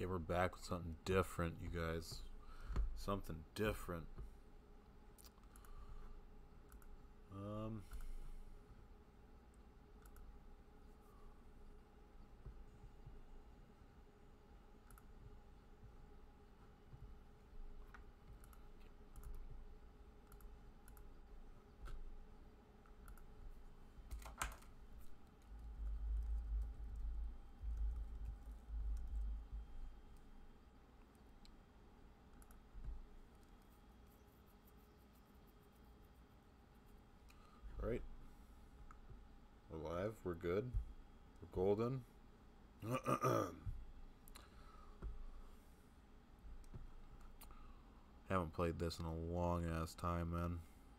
Okay, we're back with something different, you guys. Something different. Right. We're live. We're good. We're golden. Haven't played this in a long ass time, man.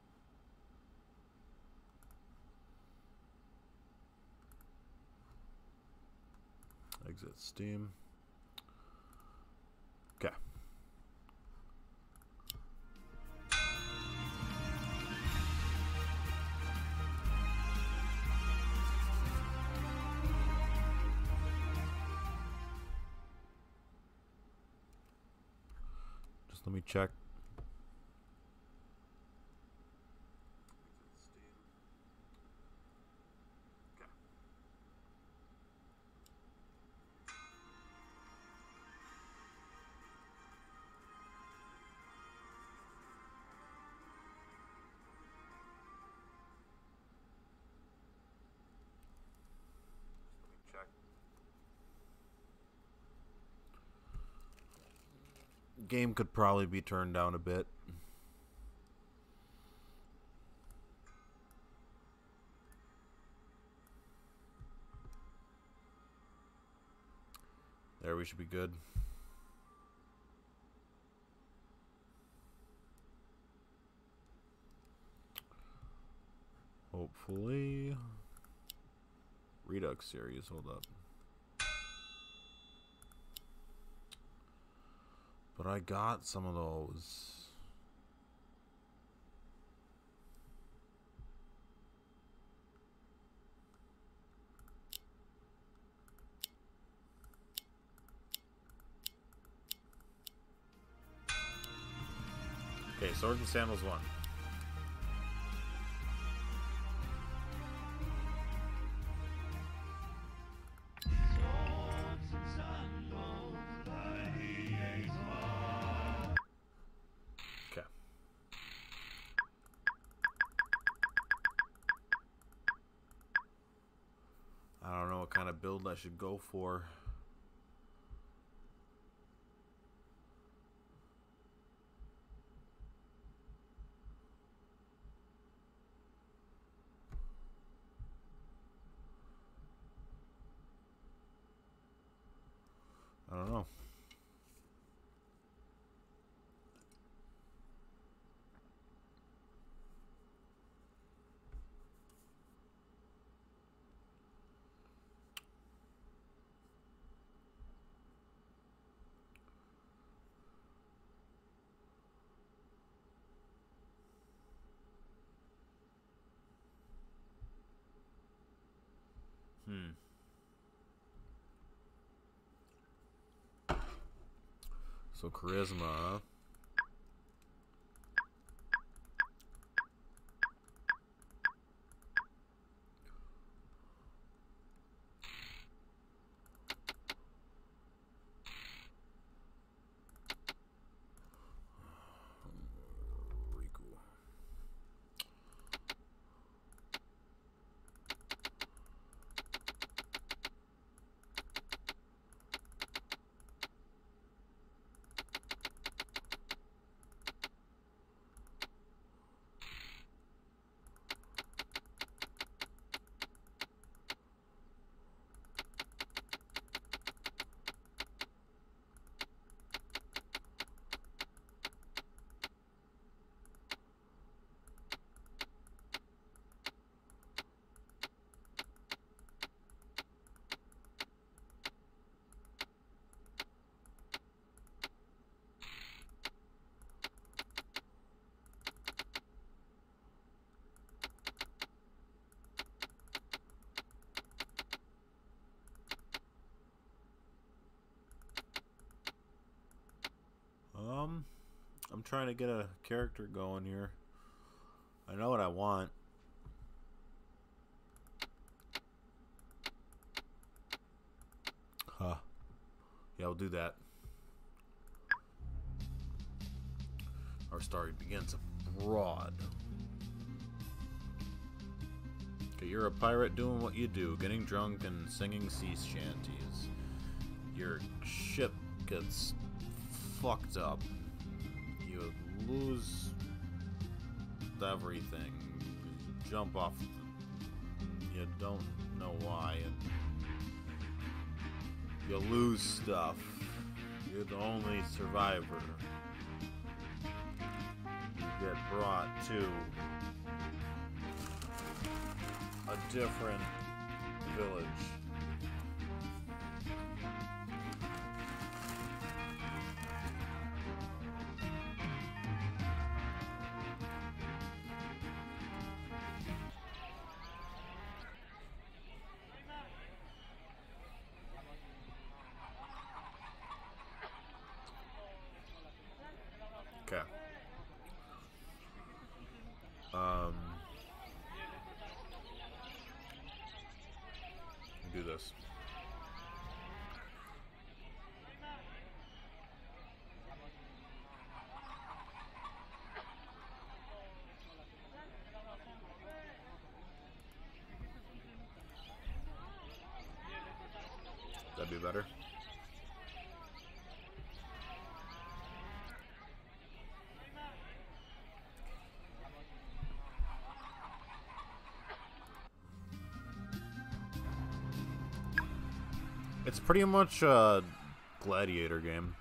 Exit Steam. Okay. Just let me check. Game could probably be turned down a bit. There, we should be good. Hopefully. Redux series, hold up. But I got some of those. Okay, Swords and Sandals 1. Okay. I don't know what kind of build I should go for. I don't know. So charisma, huh? Riku. I'm trying to get a character going here. I know what I want. Huh. Yeah, we'll do that. Our story begins abroad. Okay, you're a pirate doing what you do, getting drunk and singing sea shanties. Your ship gets fucked up. You lose everything. You jump off. You don't know why. And you lose stuff. You're the only survivor. You get brought to a different village. Okay. Do this. That'd be better. It's pretty much a gladiator game.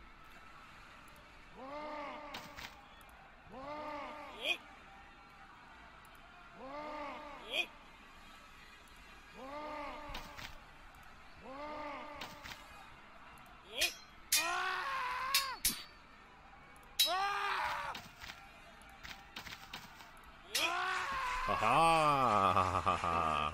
Haha!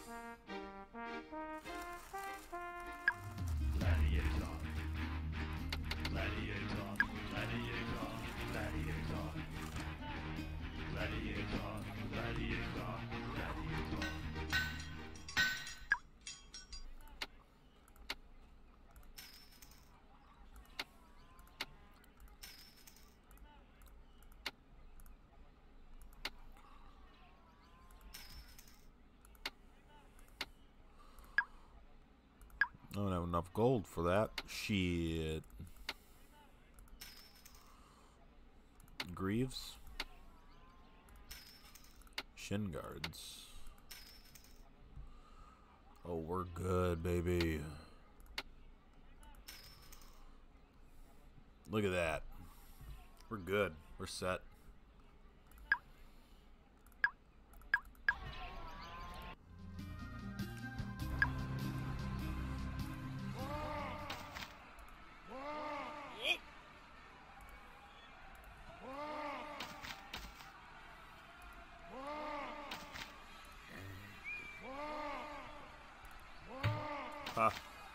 I don't have enough gold for that. Shit. Greaves. Shin guards. Oh, we're good, baby. Look at that. We're good. We're set. Huh.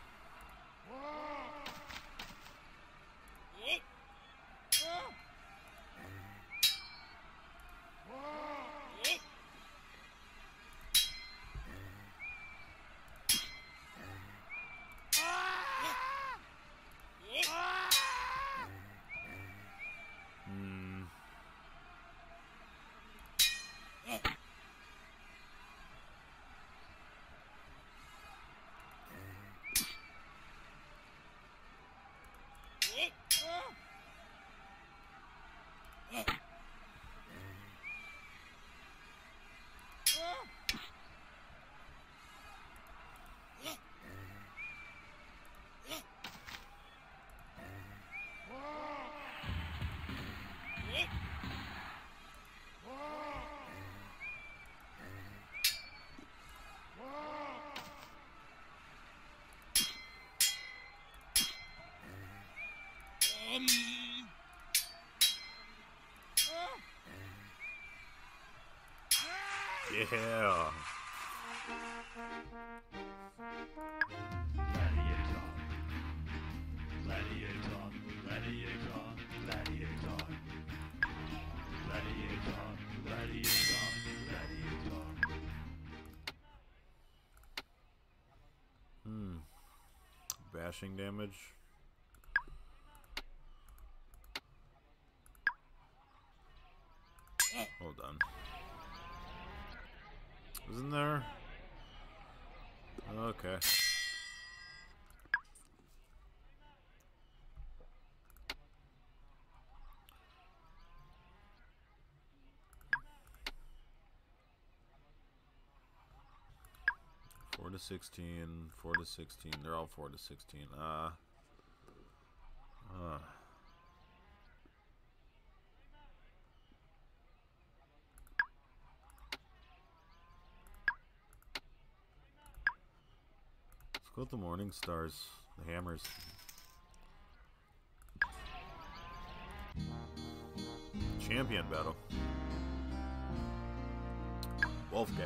Yeah. Gladiator, gladiator, gladiator. bashing damage. Hold on. Isn't there? Okay. Four to 16, 4 to 16. They're all 4 to 16. 'Let's go with the Morning Stars, the Hammers. Champion battle. Wolfgang.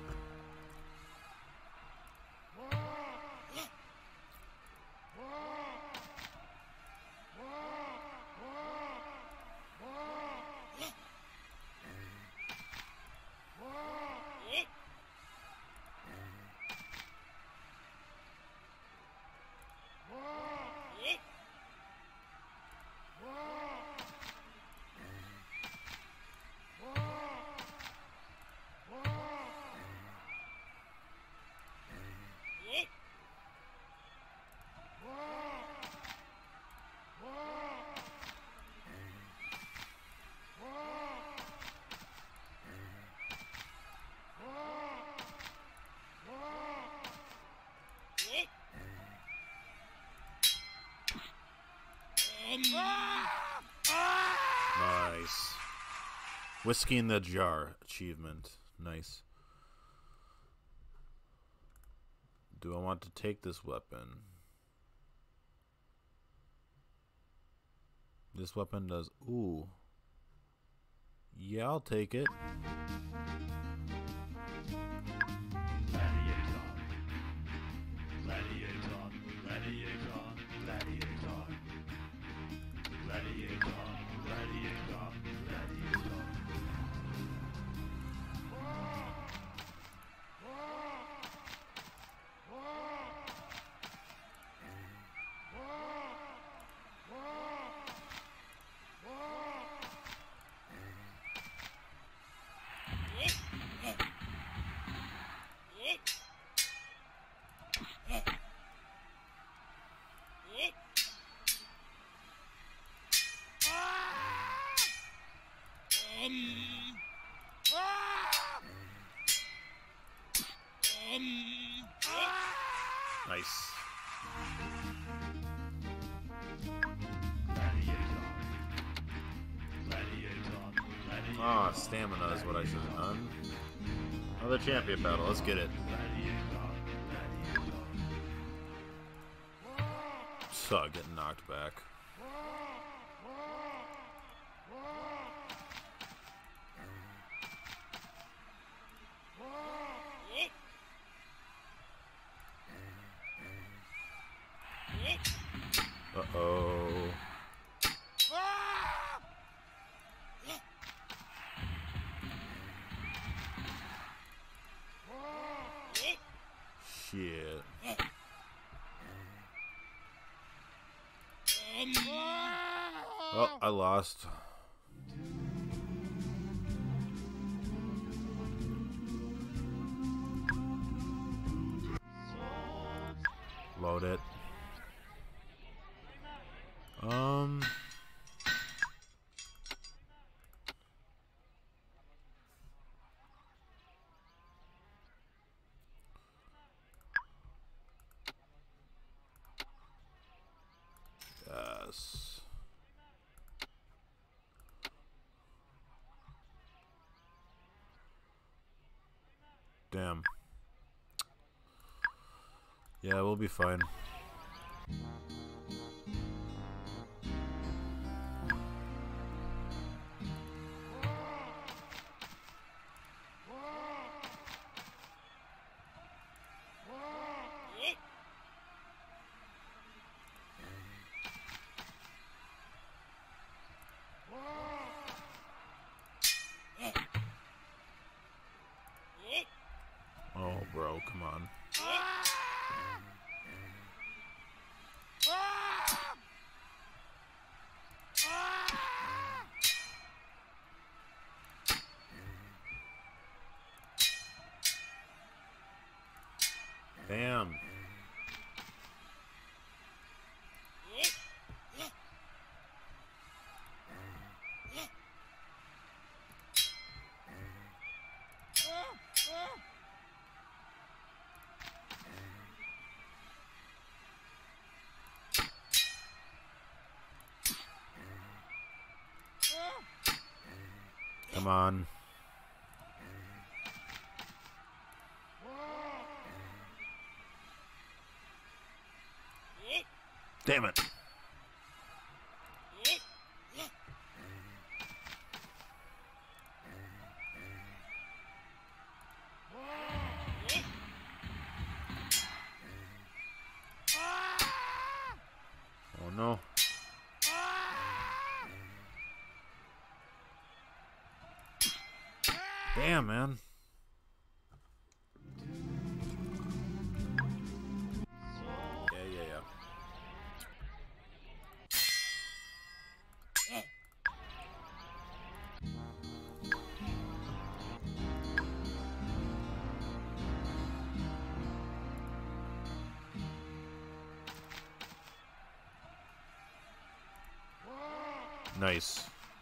Nice. Whiskey in the jar achievement. Nice. Do I want to take this weapon? This weapon does... Ooh. Yeah, I'll take it. Nice. Ah, stamina is what I should have done. Another champion battle. Let's get it. Suck, getting knocked back. Uh-oh. Shit. Oh, I lost. Load it. Yes. Damn. Yeah, we'll be fine. Oh, bro, come on. Come on. Damn it. Oh no. Damn, man. Yeah. Nice.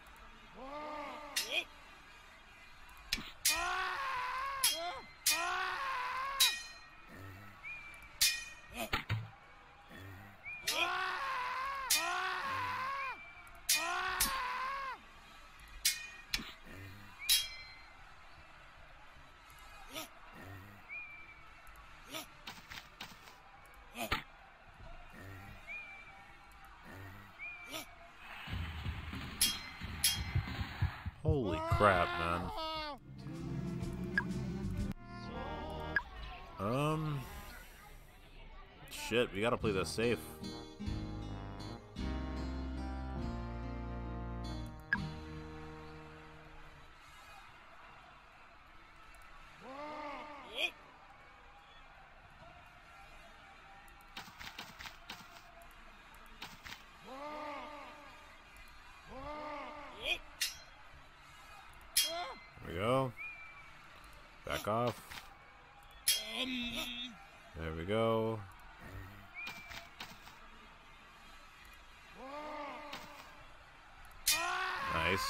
Holy crap, man. Shit, we gotta play this safe. There we go. Back off. There we go. Nice.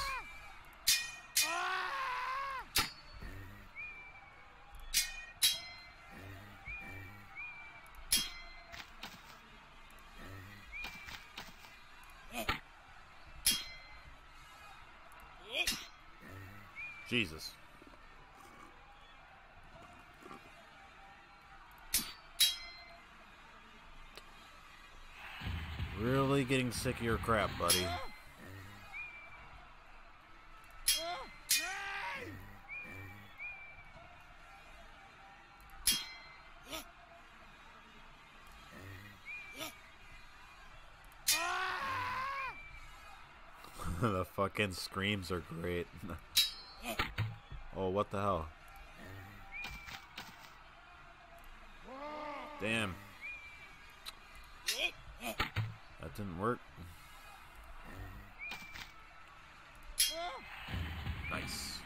Jesus. Really getting sick of your crap, buddy. The fucking screams are great. Oh, what the hell? Damn. That didn't work. Nice.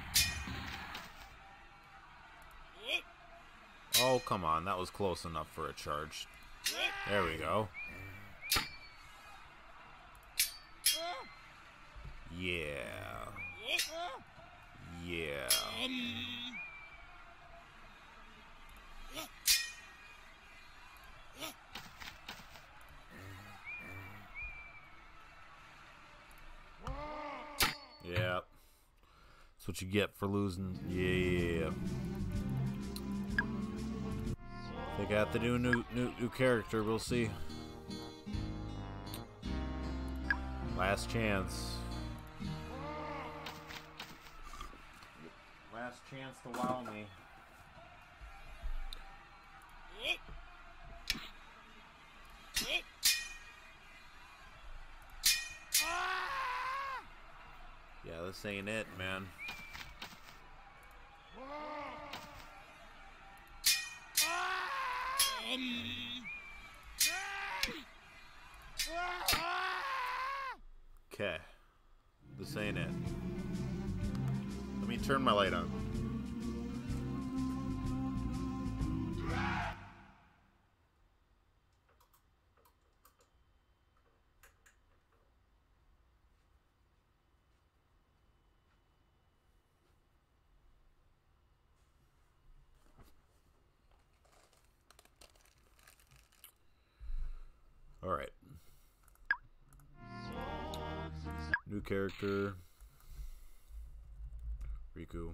Oh, come on. That was close enough for a charge. There we go. Yeah. Yeah. Yeah. That's what you get for losing. Yeah. I think I have to do a new character. We'll see. Last chance. Last chance to wow me. Yeah, this ain't it, man. Okay. This ain't it. Let me turn my light on. Alright. New character. Riku.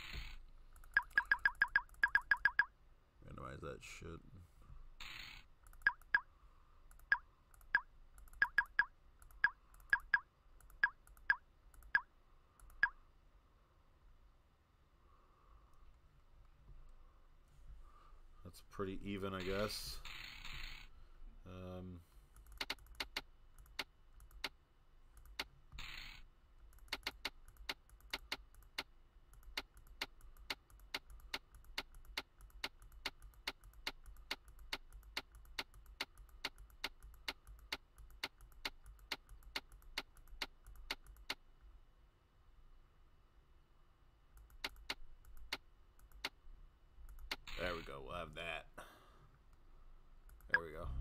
Randomize that shit. That's pretty even, I guess. There we go, we'll have that. There we go.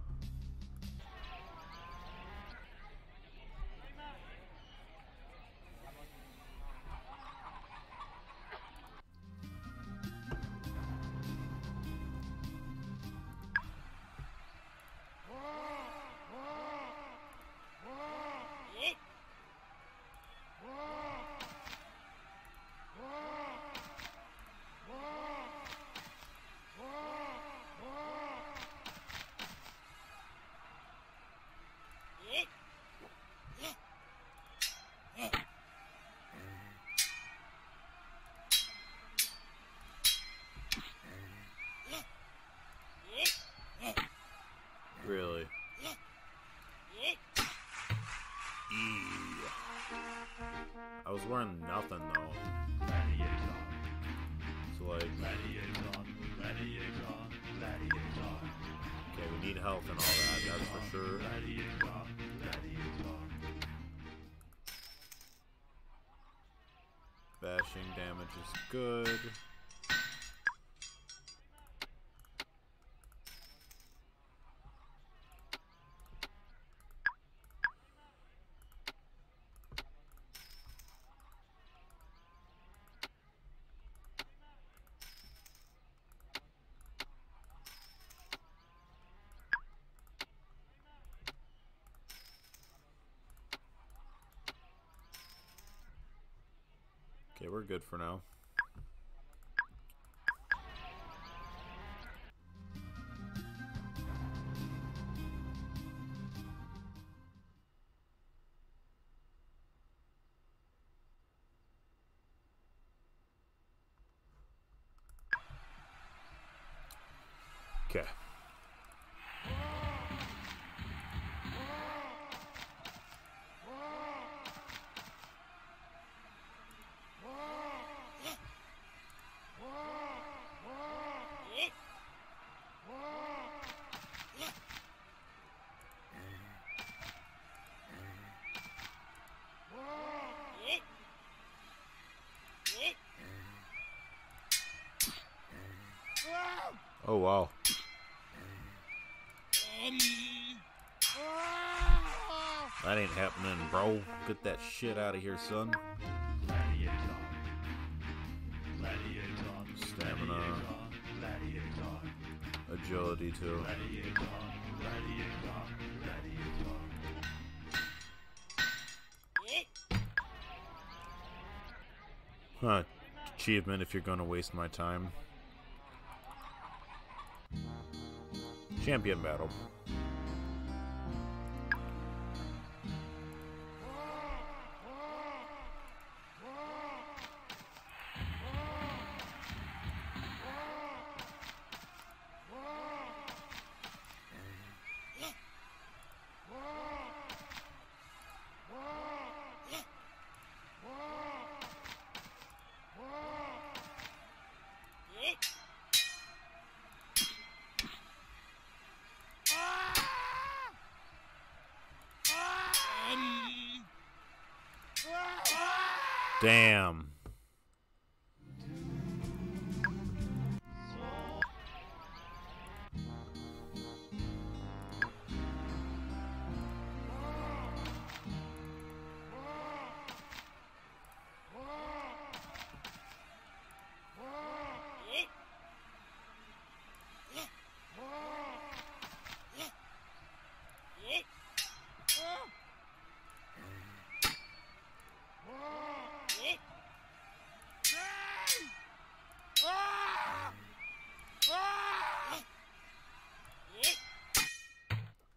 Really? I was wearing nothing though. So like, okay, we need health and all that, that's for sure. Bashing damage is good. Okay, we're good for now. Okay. Oh wow. That ain't happening, bro. Get that shit out of here, son. Stamina. Agility too. Huh. Achievement if you're gonna waste my time. Champion battle. Damn.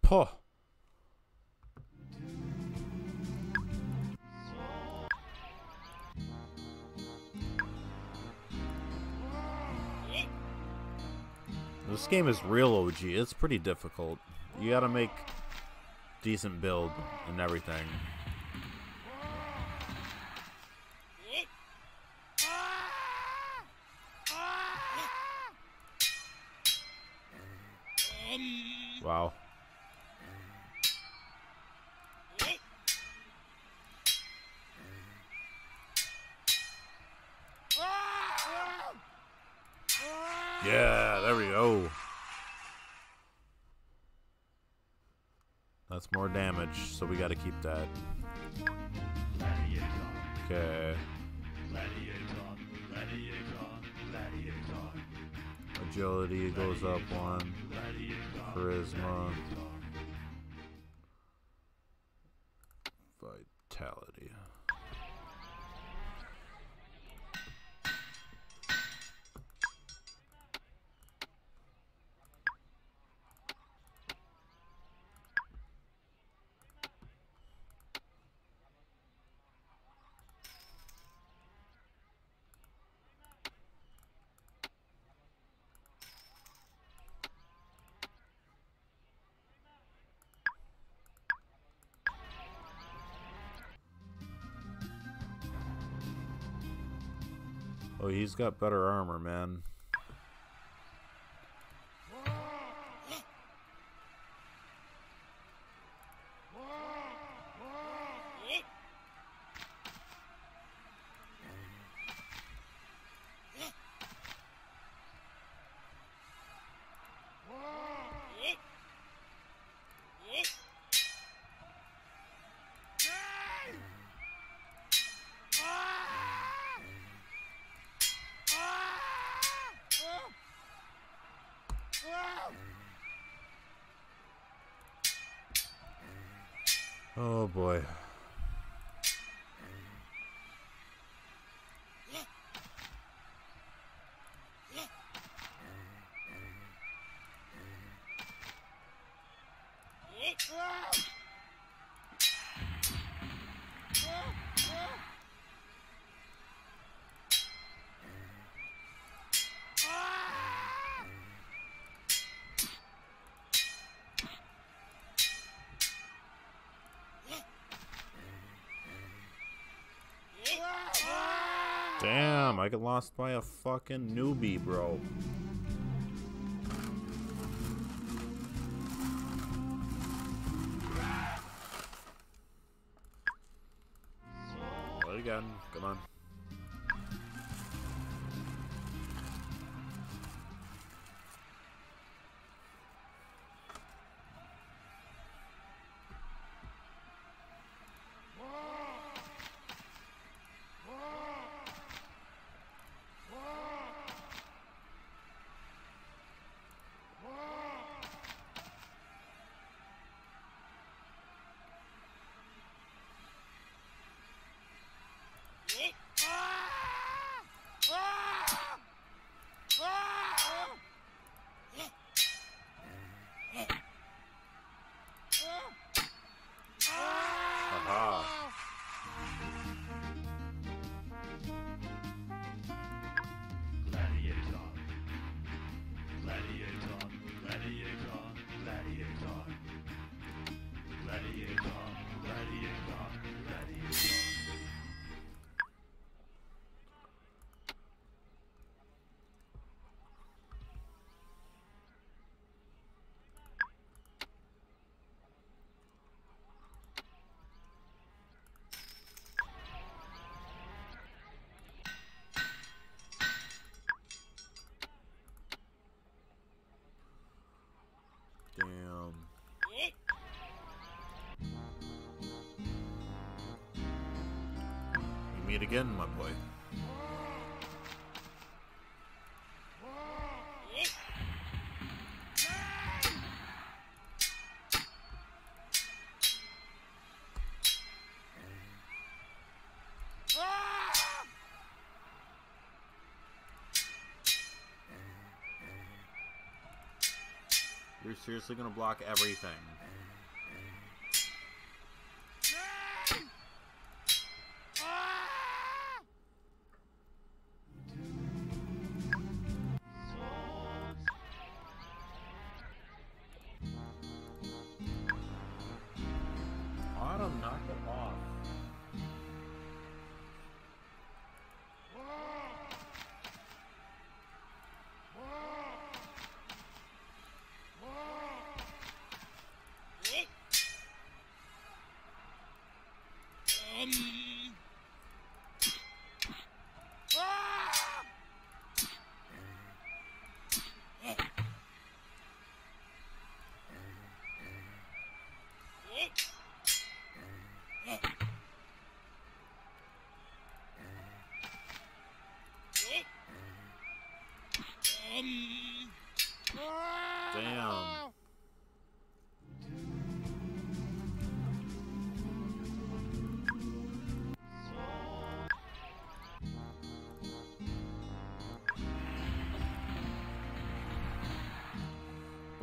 Puh. This game is real OG. It's pretty difficult. You gotta make decent build and everything. Wow. Yeah, there we go. That's more damage, so we gotta keep that. Okay. Agility goes up 1. Charisma. Vitality. Oh, he's got better armor, man. Oh boy. Damn, I got lost by a fucking newbie, bro. Play again, come on. Damn. We meet again, my boy. You're seriously gonna block everything.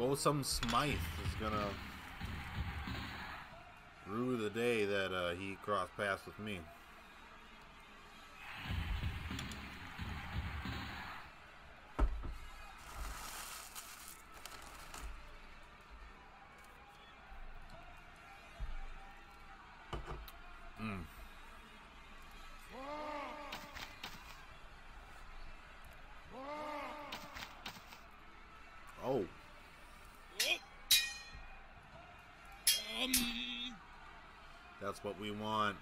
Oh, some Smythe is gonna rue the day that he crossed paths with me. Oh. That's what we want.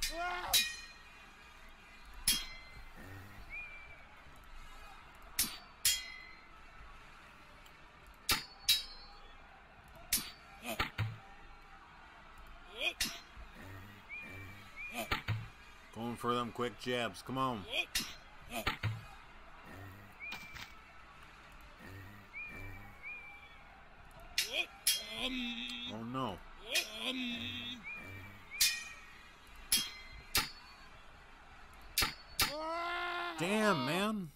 Going for them quick jabs. Come on. Oh no. Damn, man.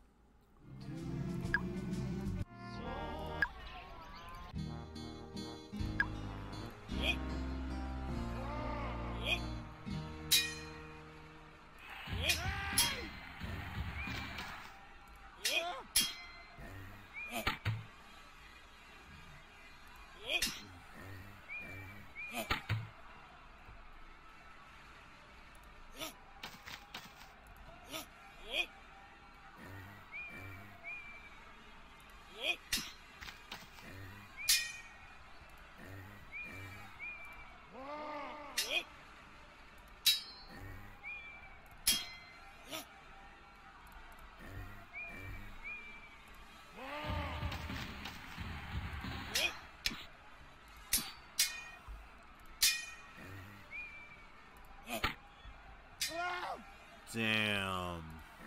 Damn.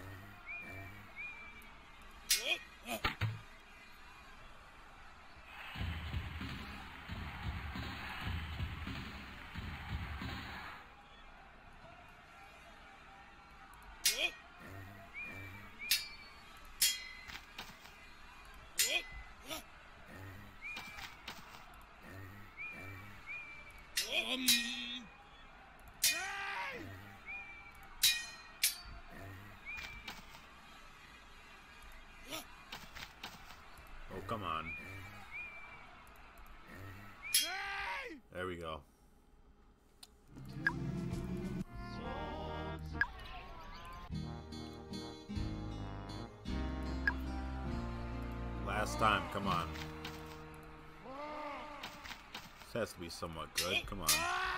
Oh, come on. There we go. Last time, come on. This has to be somewhat good. Come on.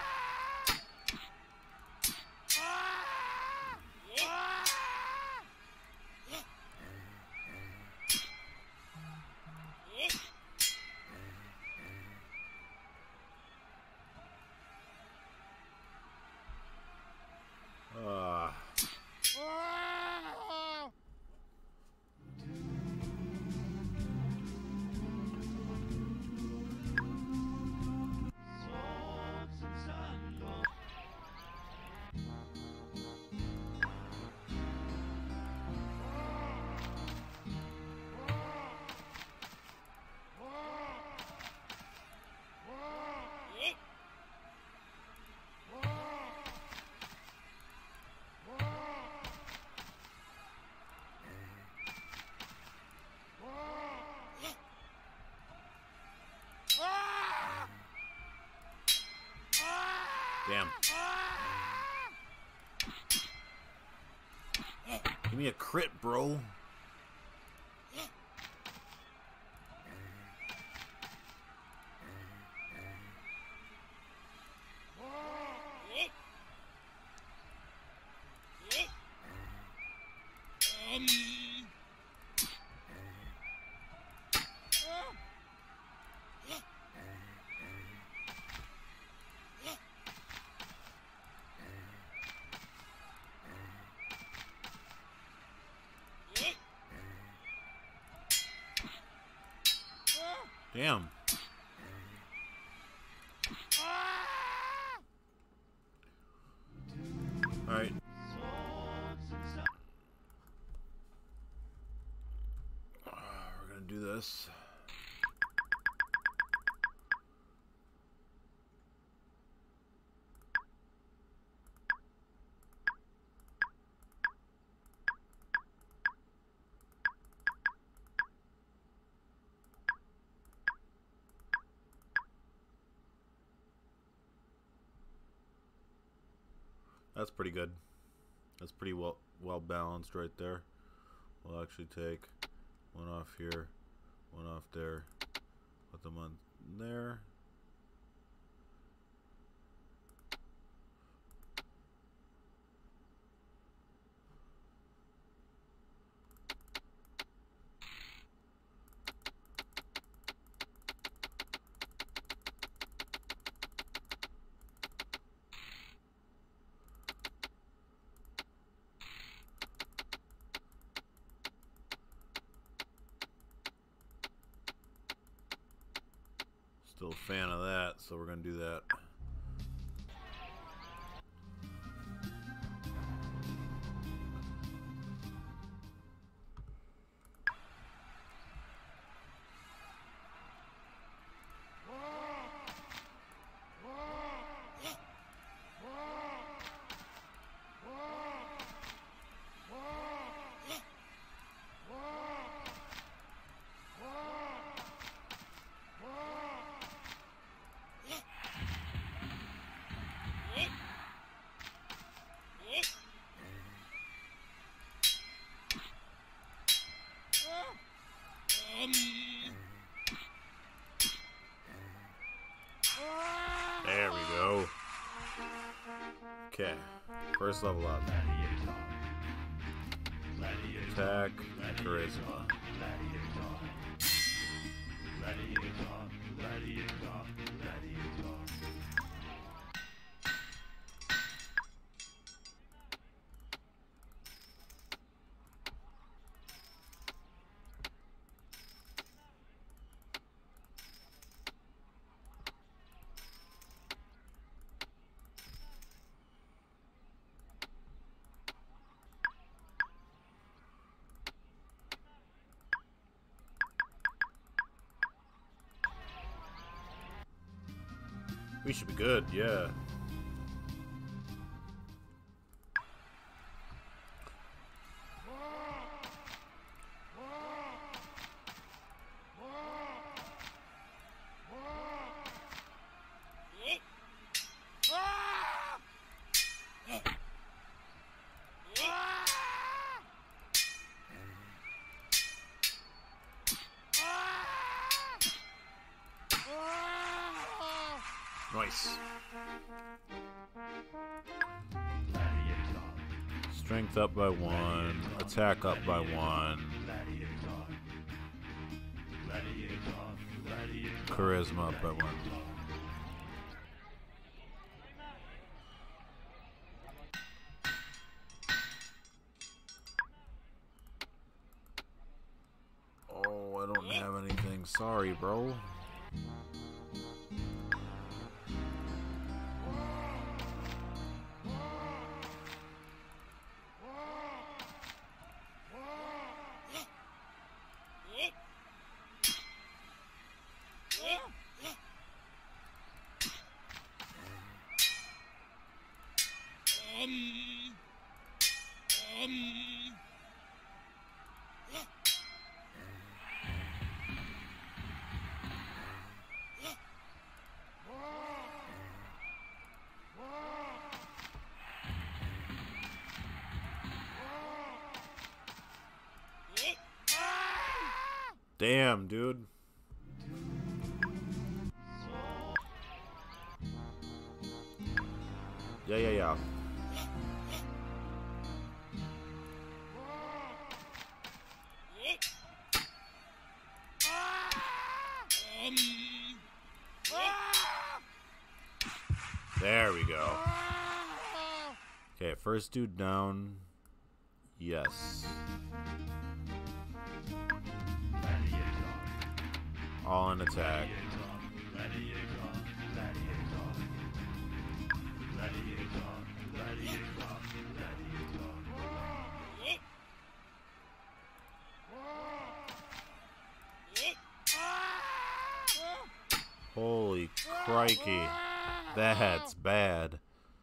Damn. Give me a crit, bro. Damn. Alright. We're gonna do this. That's pretty good. That's pretty well balanced right there. We'll actually take one off here, one off there, put them on there. Still a fan of that, so we're gonna do that. There we go. Okay, first level up. Attack, charisma. We should be good, yeah. Nice. Strength up by 1. Attack up by 1. Charisma up by 1. Oh, I don't have anything. Sorry, bro. Damn, dude. Yeah. There we go. Okay, first dude down. Yes. All in attack. Holy crikey. That's bad.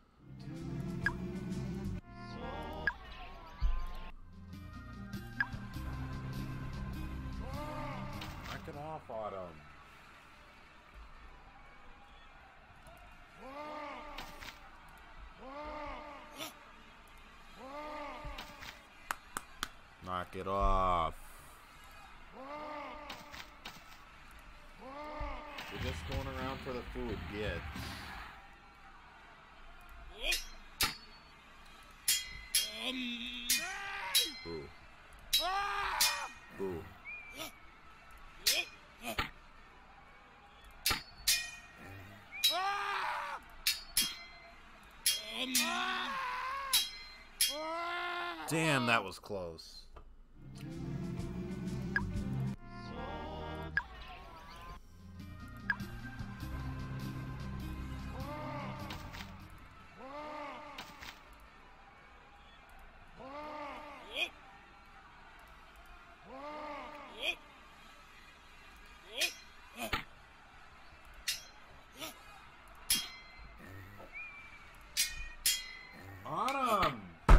Knock it off, Autumn. it off. We're just going around for the food, get. Boo. Boo. Damn, that was close. Autumn!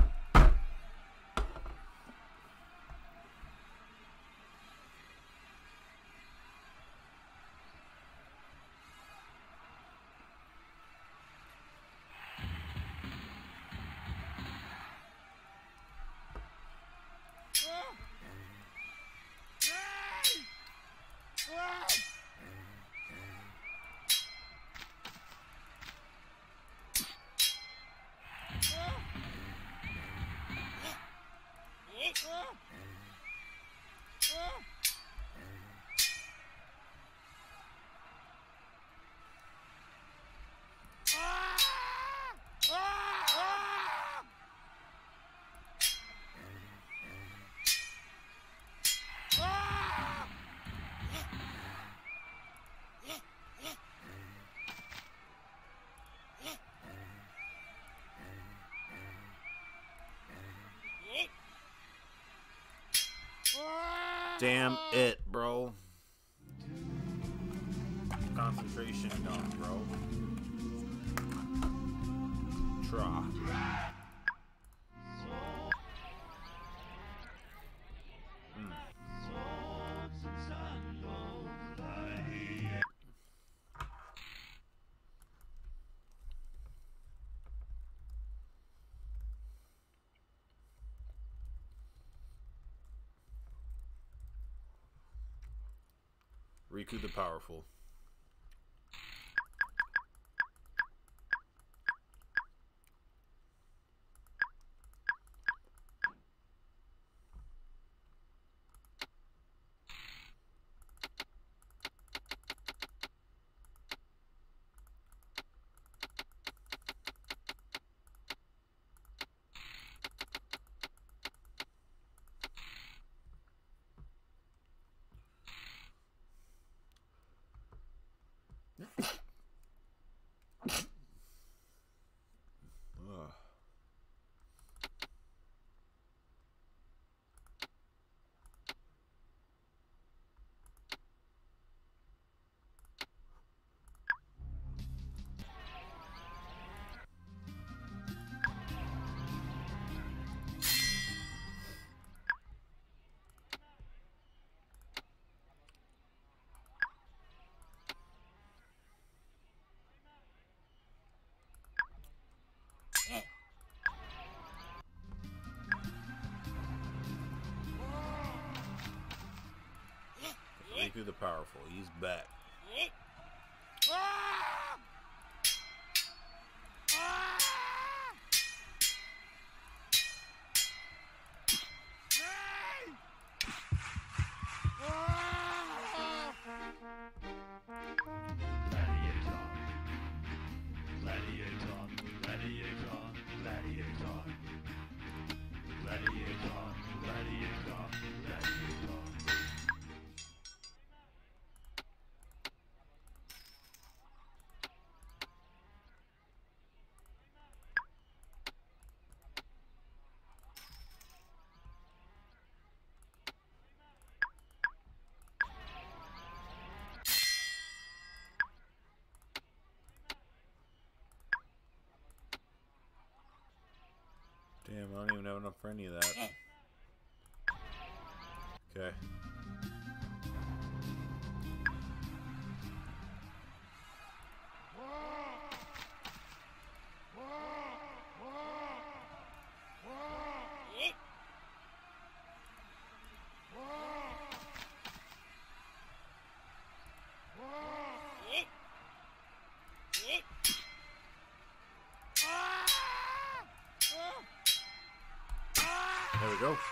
Damn it, bro. Concentration gone, bro. Try. Riku the Powerful. Riku the Powerful, he's back. Damn, I don't even have enough for any of that. Okay. There we go.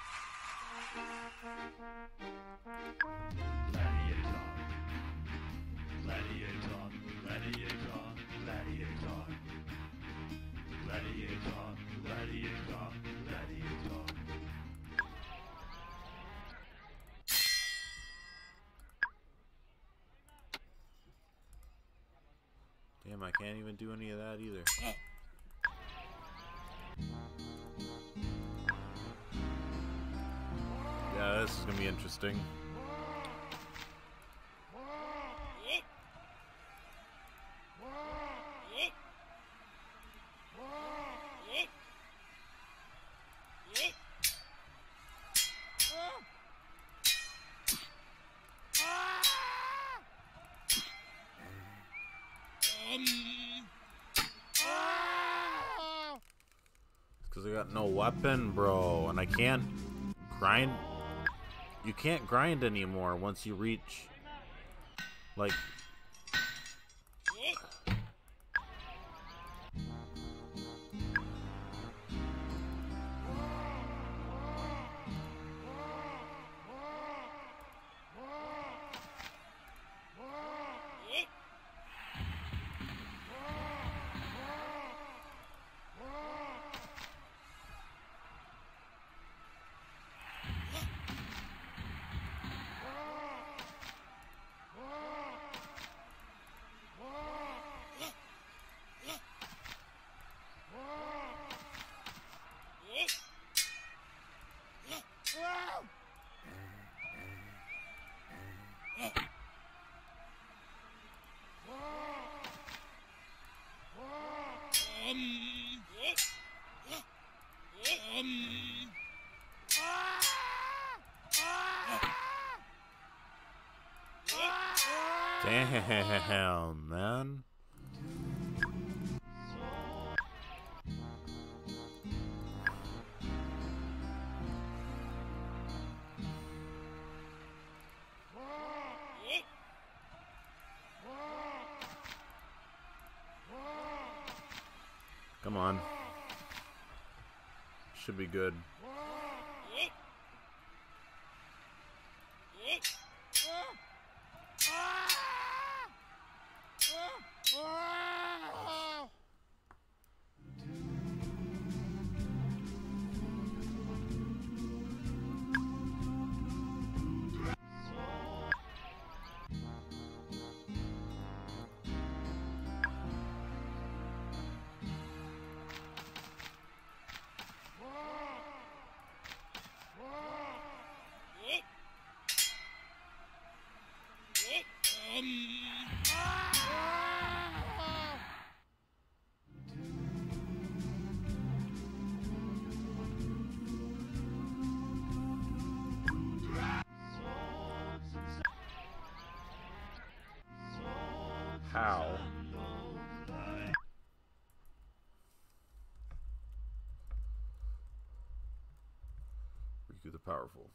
Damn, I can't even do any of that either. Yeah, this is gonna be interesting. Because I got no weapon, bro, and I can't grind. You can't grind anymore once you reach, like... Damn, man. Come on. Should be good. How? Riku the Powerful.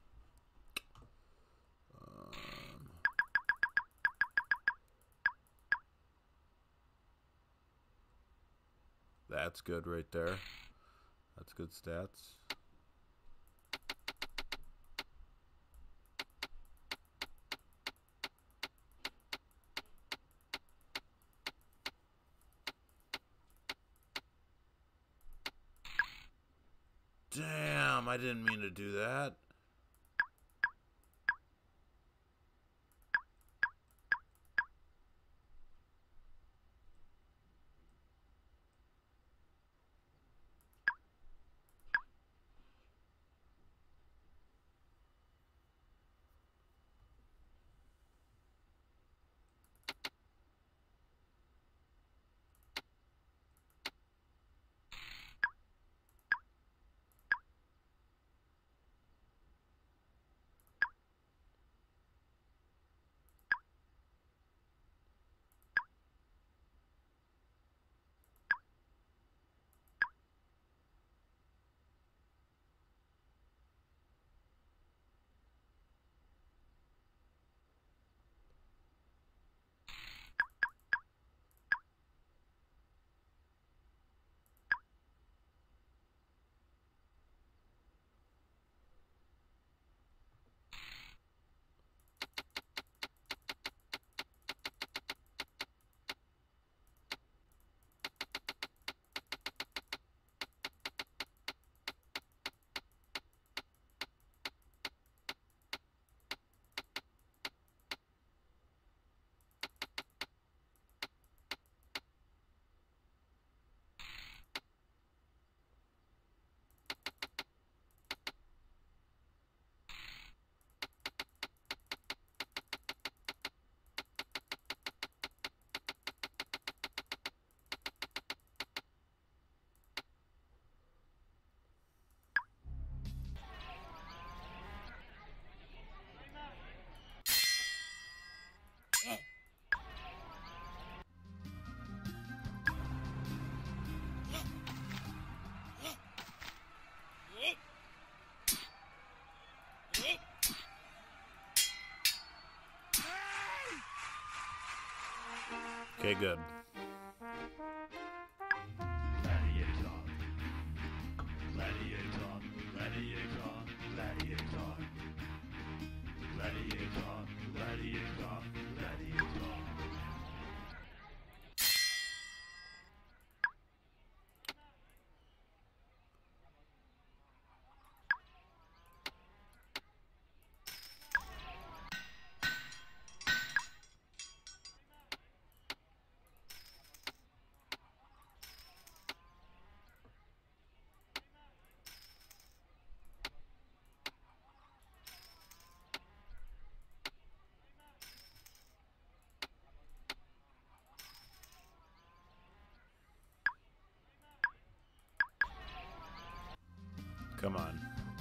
That's good right there. That's good stats. Damn, I didn't mean to do that. Okay, good. Come on.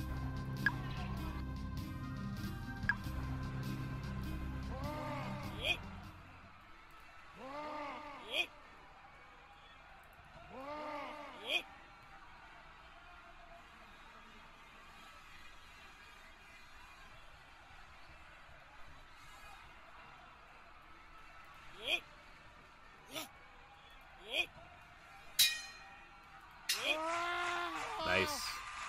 Nice.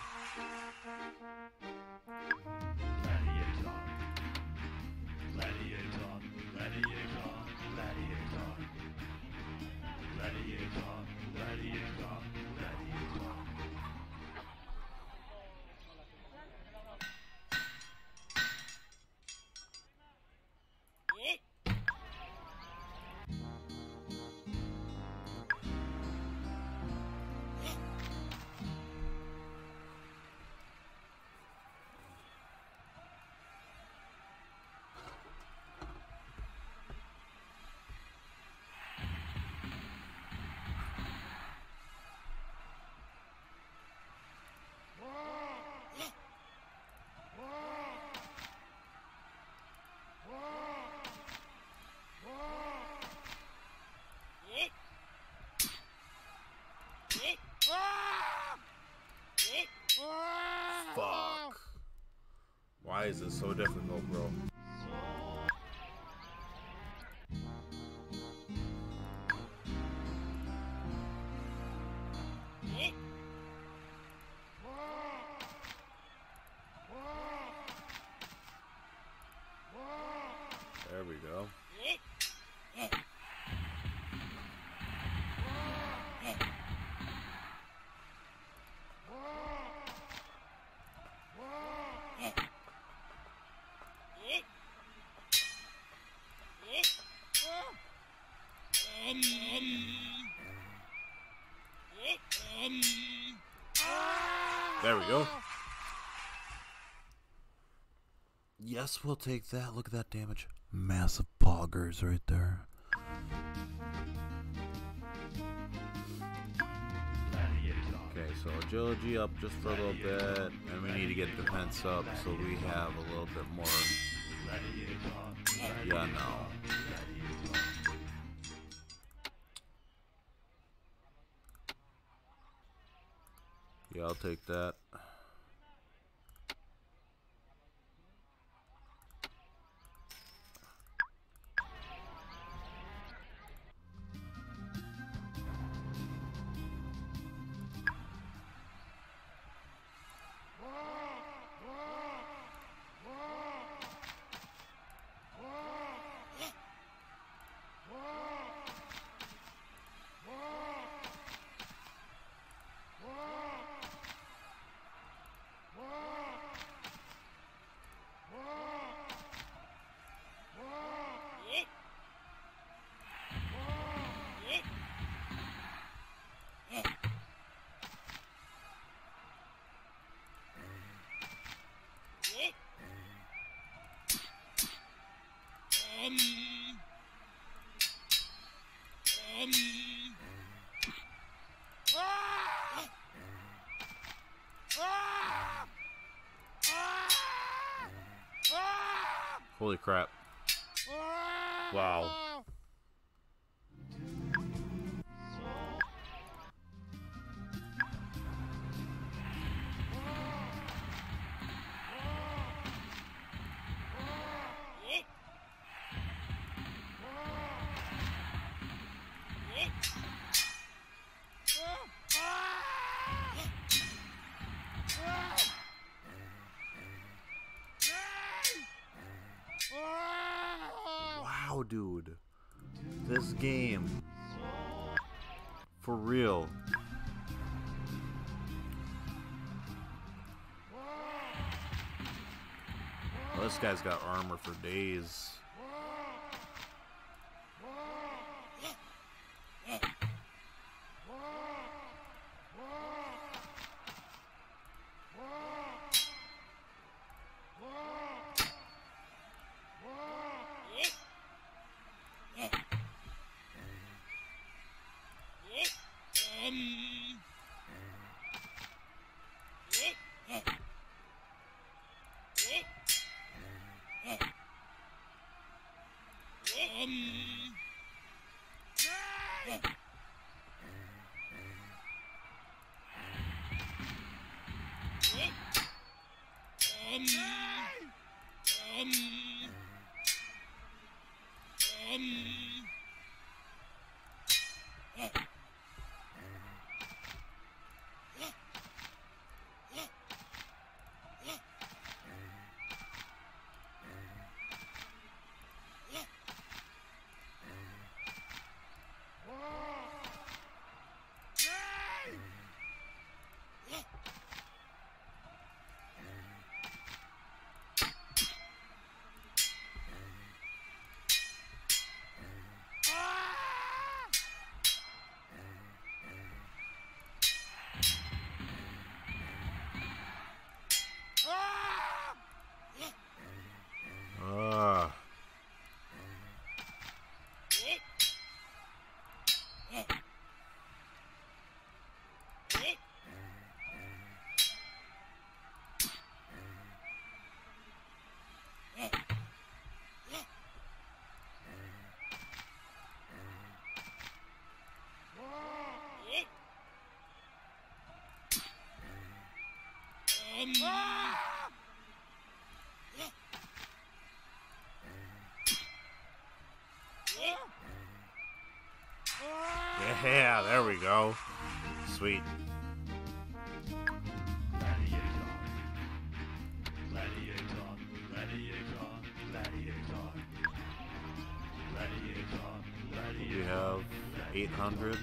Fuck. Why is this so difficult, bro? There we go. There we go. Yes, we'll take that. Look at that damage. Massive poggers right there. Okay, so agility up just for a little bit, and we need to get defense up so we have a little bit more. Yeah, no. Yeah, I'll take that. Holy crap. Wow. dude. This game. For real. Well, this guy's got armor for days. Yeah, there we go. Sweet. We have 800.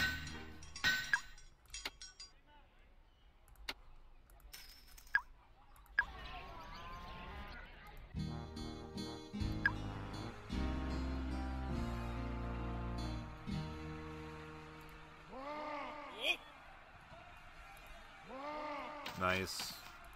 Nice.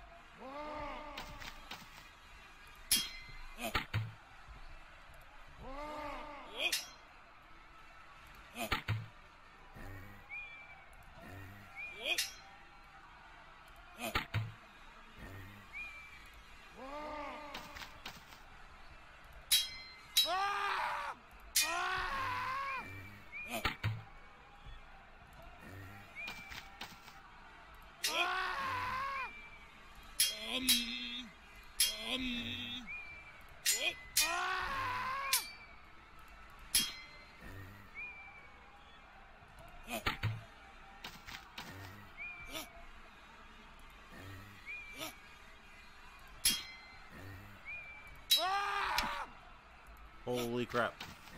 Holy crap.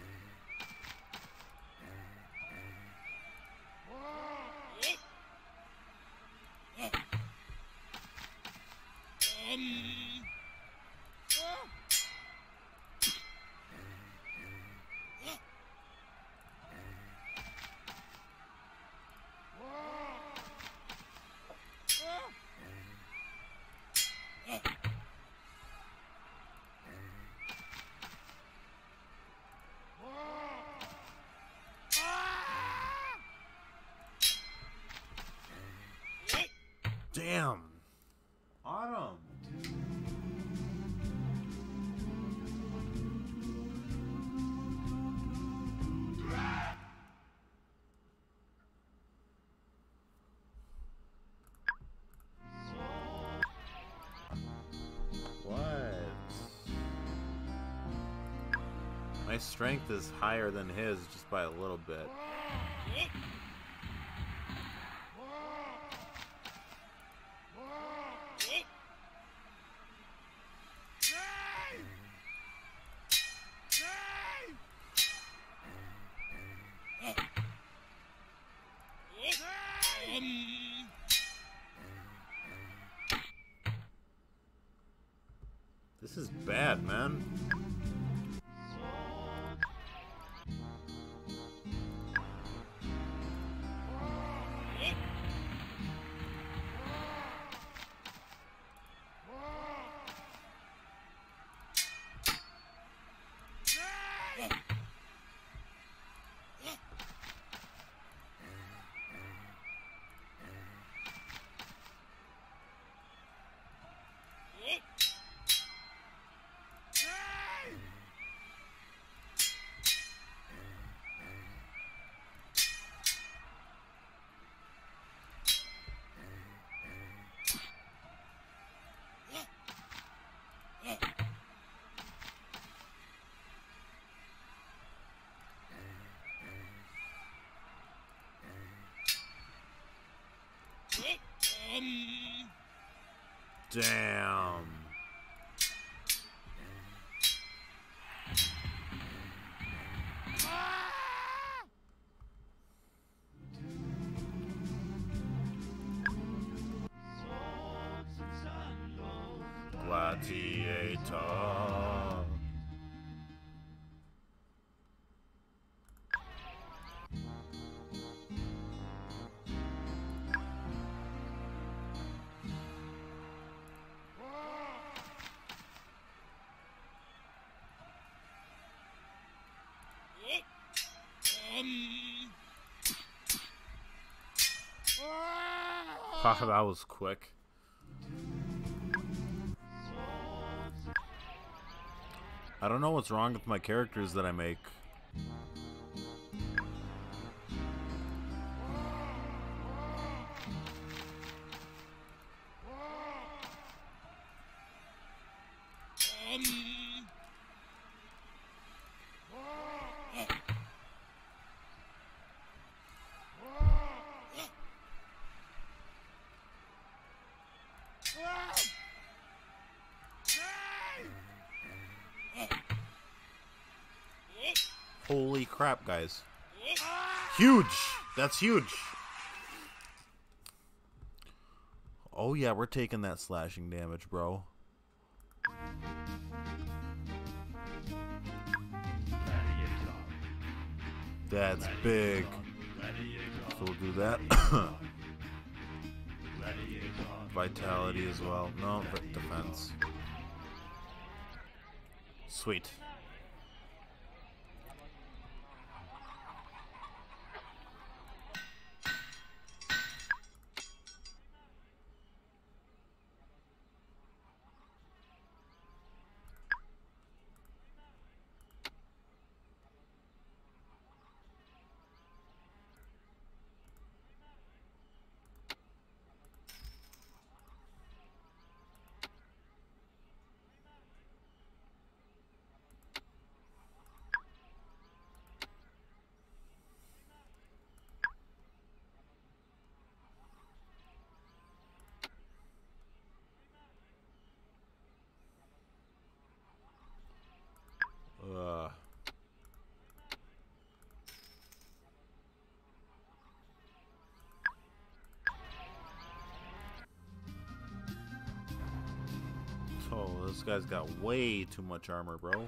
Damn. Autumn. What? My strength is higher than his just by a little bit. Damn. Gladiator. Haha, that was quick. I don't know what's wrong with my characters that I make. Holy crap, guys. Huge! That's huge! Oh yeah, we're taking that slashing damage, bro. That's big. So we'll do that. Vitality as well. No, but defense. Sweet. Oh, this guy's got way too much armor, bro.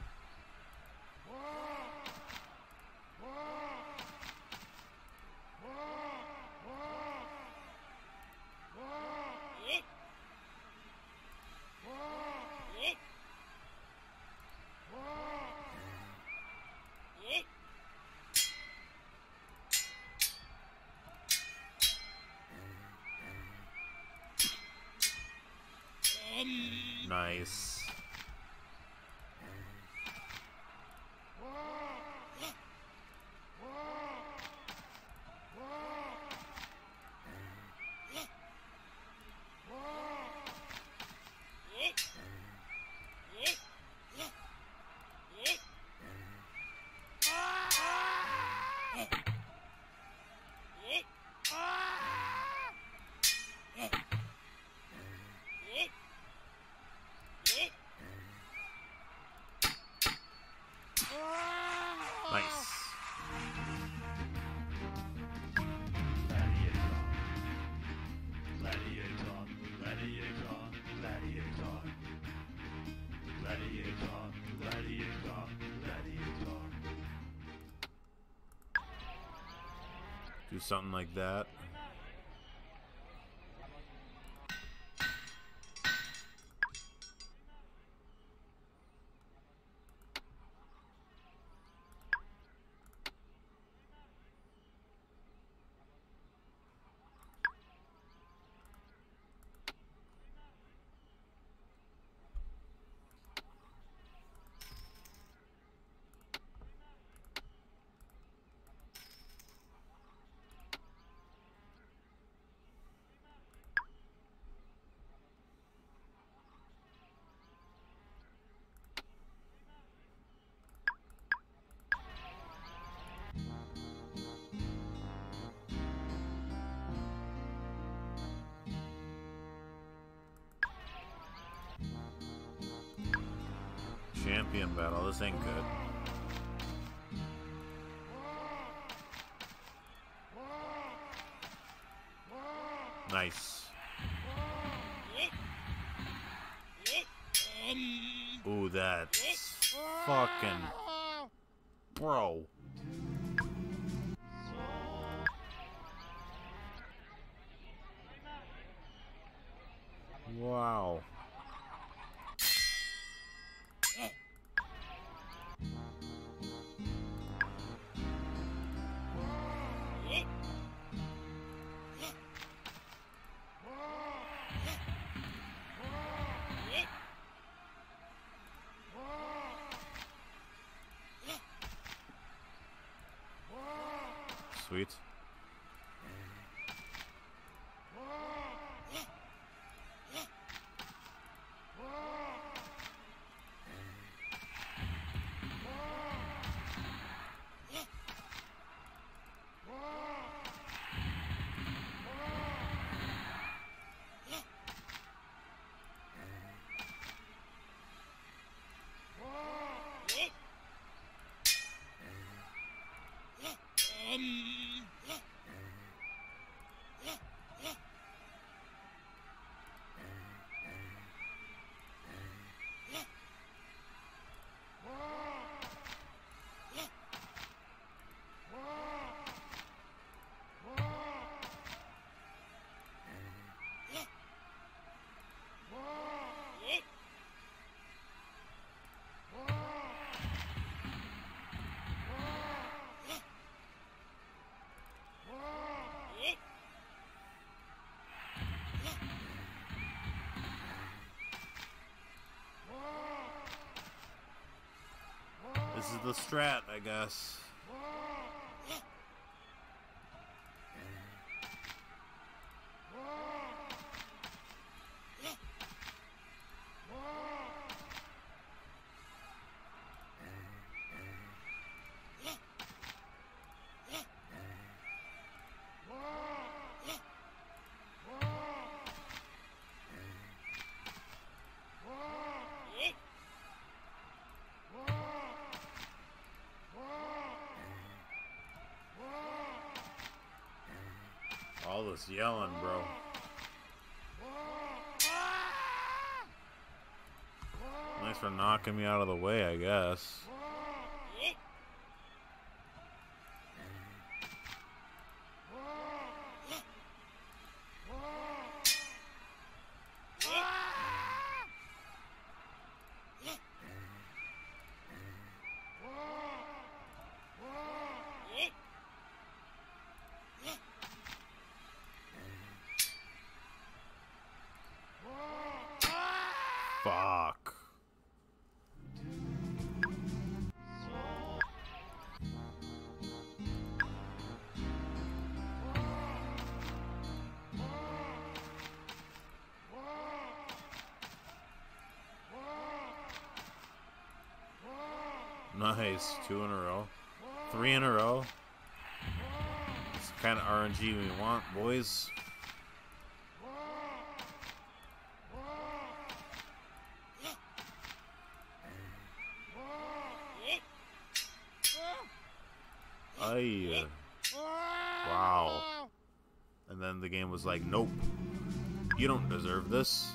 Nice. Do something like that. Scorpion battle. This ain't good. Nice. Ooh, that's fucking... Bro. Wow. Sweet. This is the strat, I guess. All this yelling, bro. Thanks for knocking me out of the way, I guess. Fuck. Nice. 2 in a row. 3 in a row. It's the kind of RNG we want, boys. Aye. Wow. And then the game was like, nope. You don't deserve this.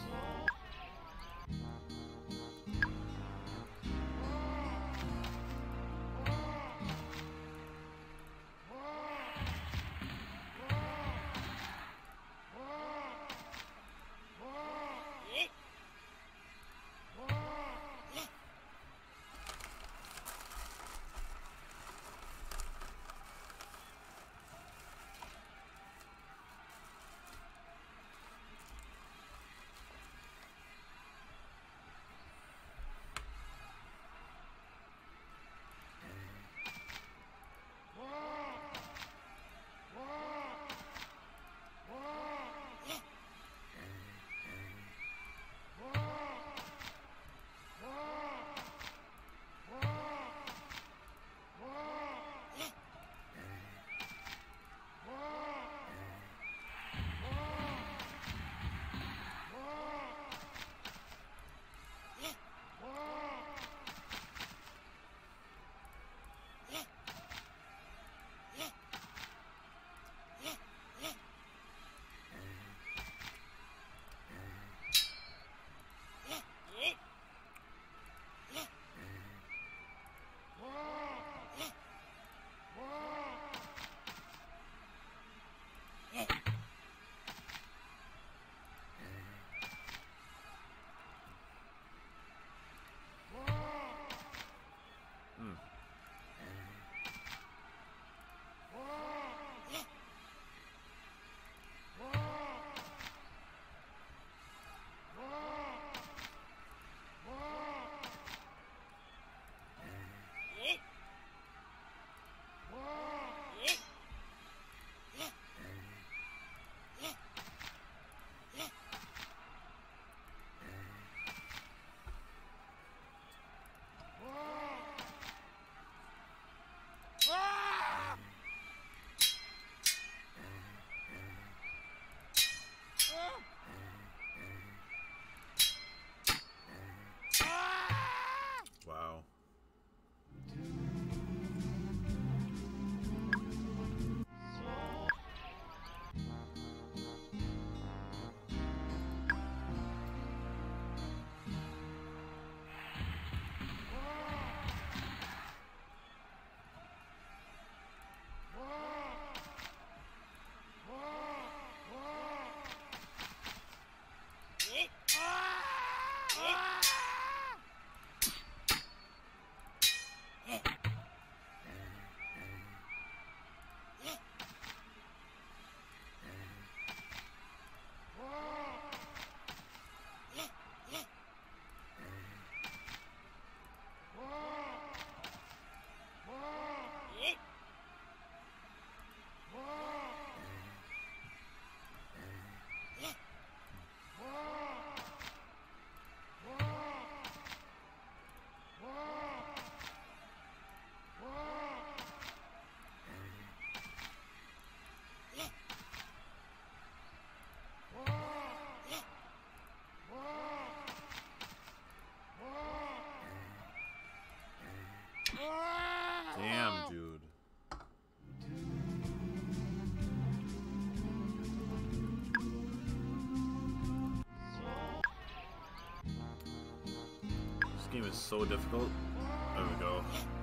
game is so difficult. There we go.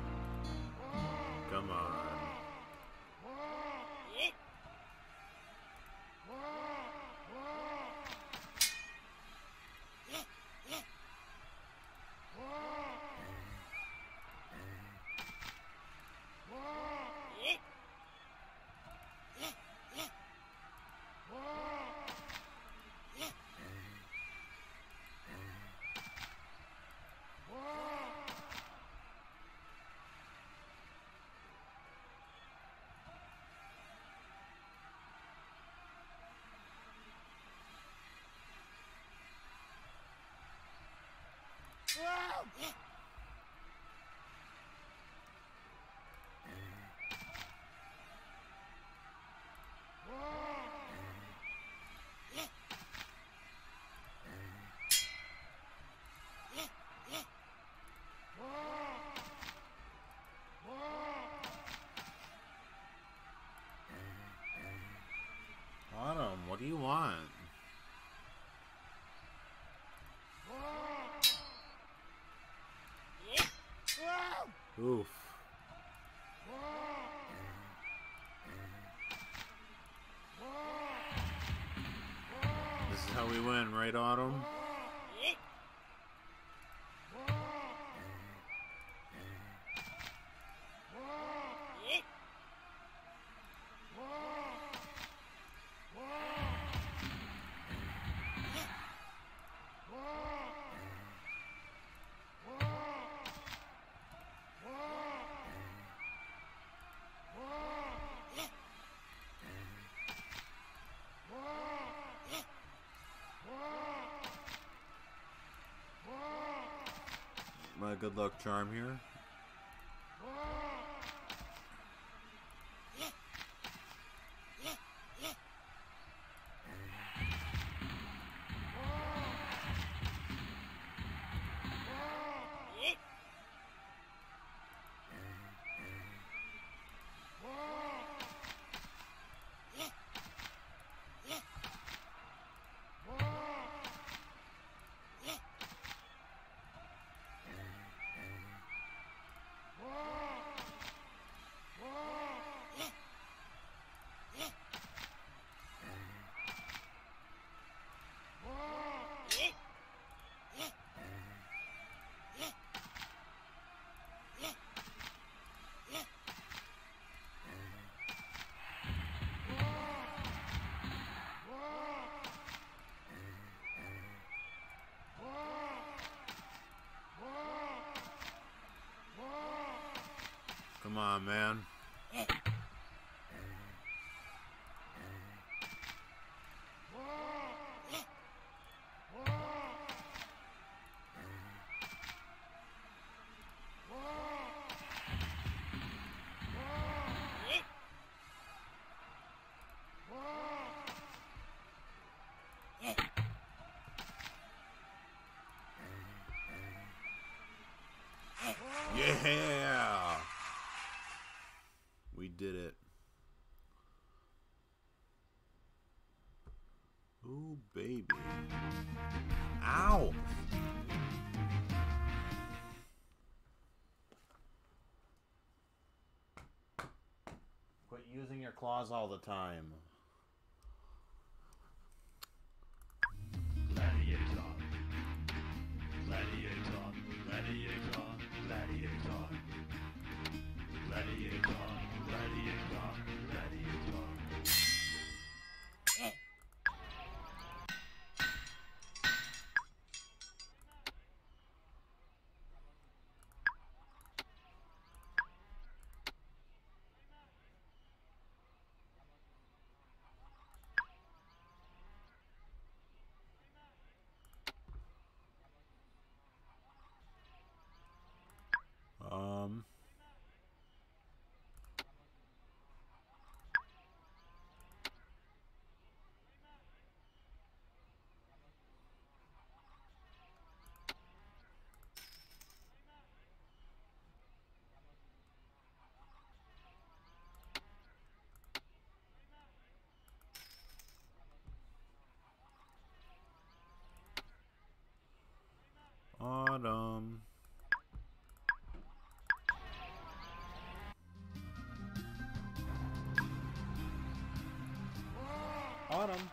Come on. Autumn, what do you want? Oof. This is how we win, right, Autumn? My good luck charm here. Come on, man. Yeah! We did it. Ooh, baby. Ow! Quit using your claws all the time. Gladiator, gladiator, gladiator, gladiator, gladiator, gladiator, gladiator. Autumn. got him.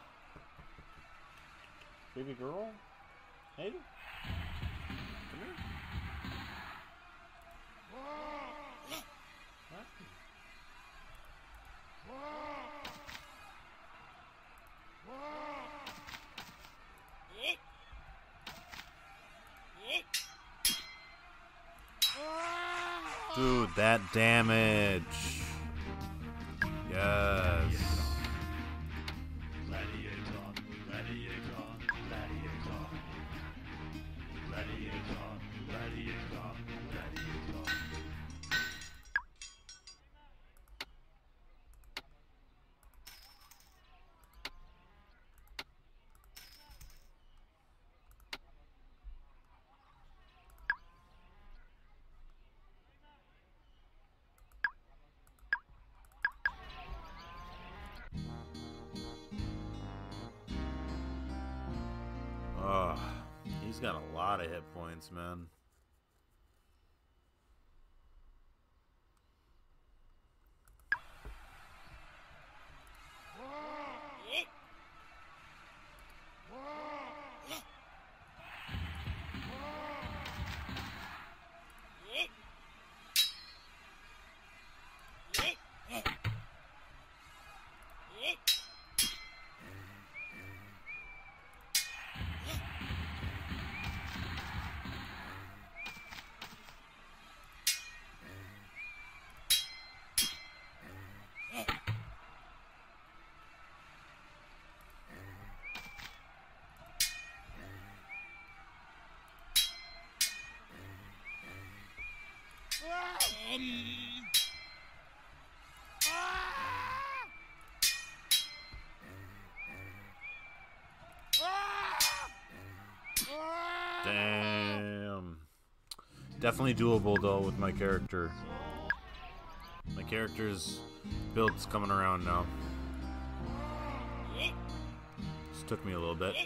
Baby girl? Hey? Come here. What? Dude, that damage. Yes. Oh, he's got a lot of hit points, man. Damn. Definitely doable though with my character. My character's build's coming around now. Just took me a little bit.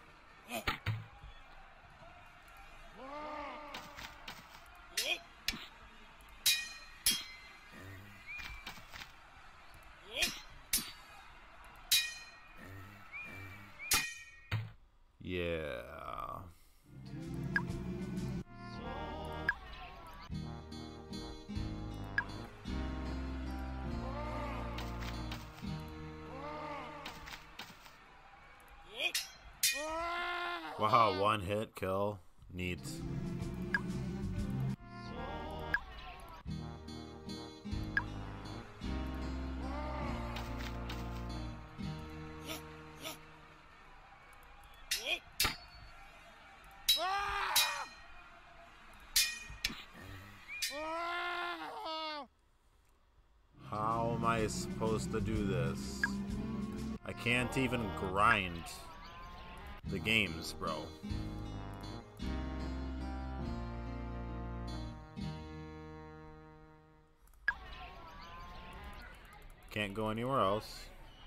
Yeah. Wow, one hit kill. Neat. How am I supposed to do this? I can't even grind the games, bro. Can't go anywhere else.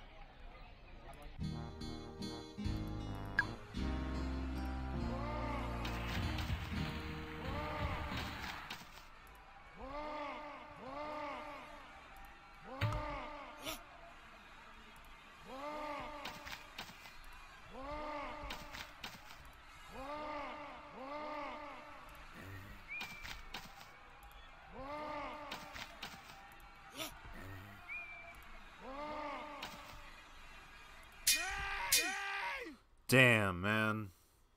Damn, man.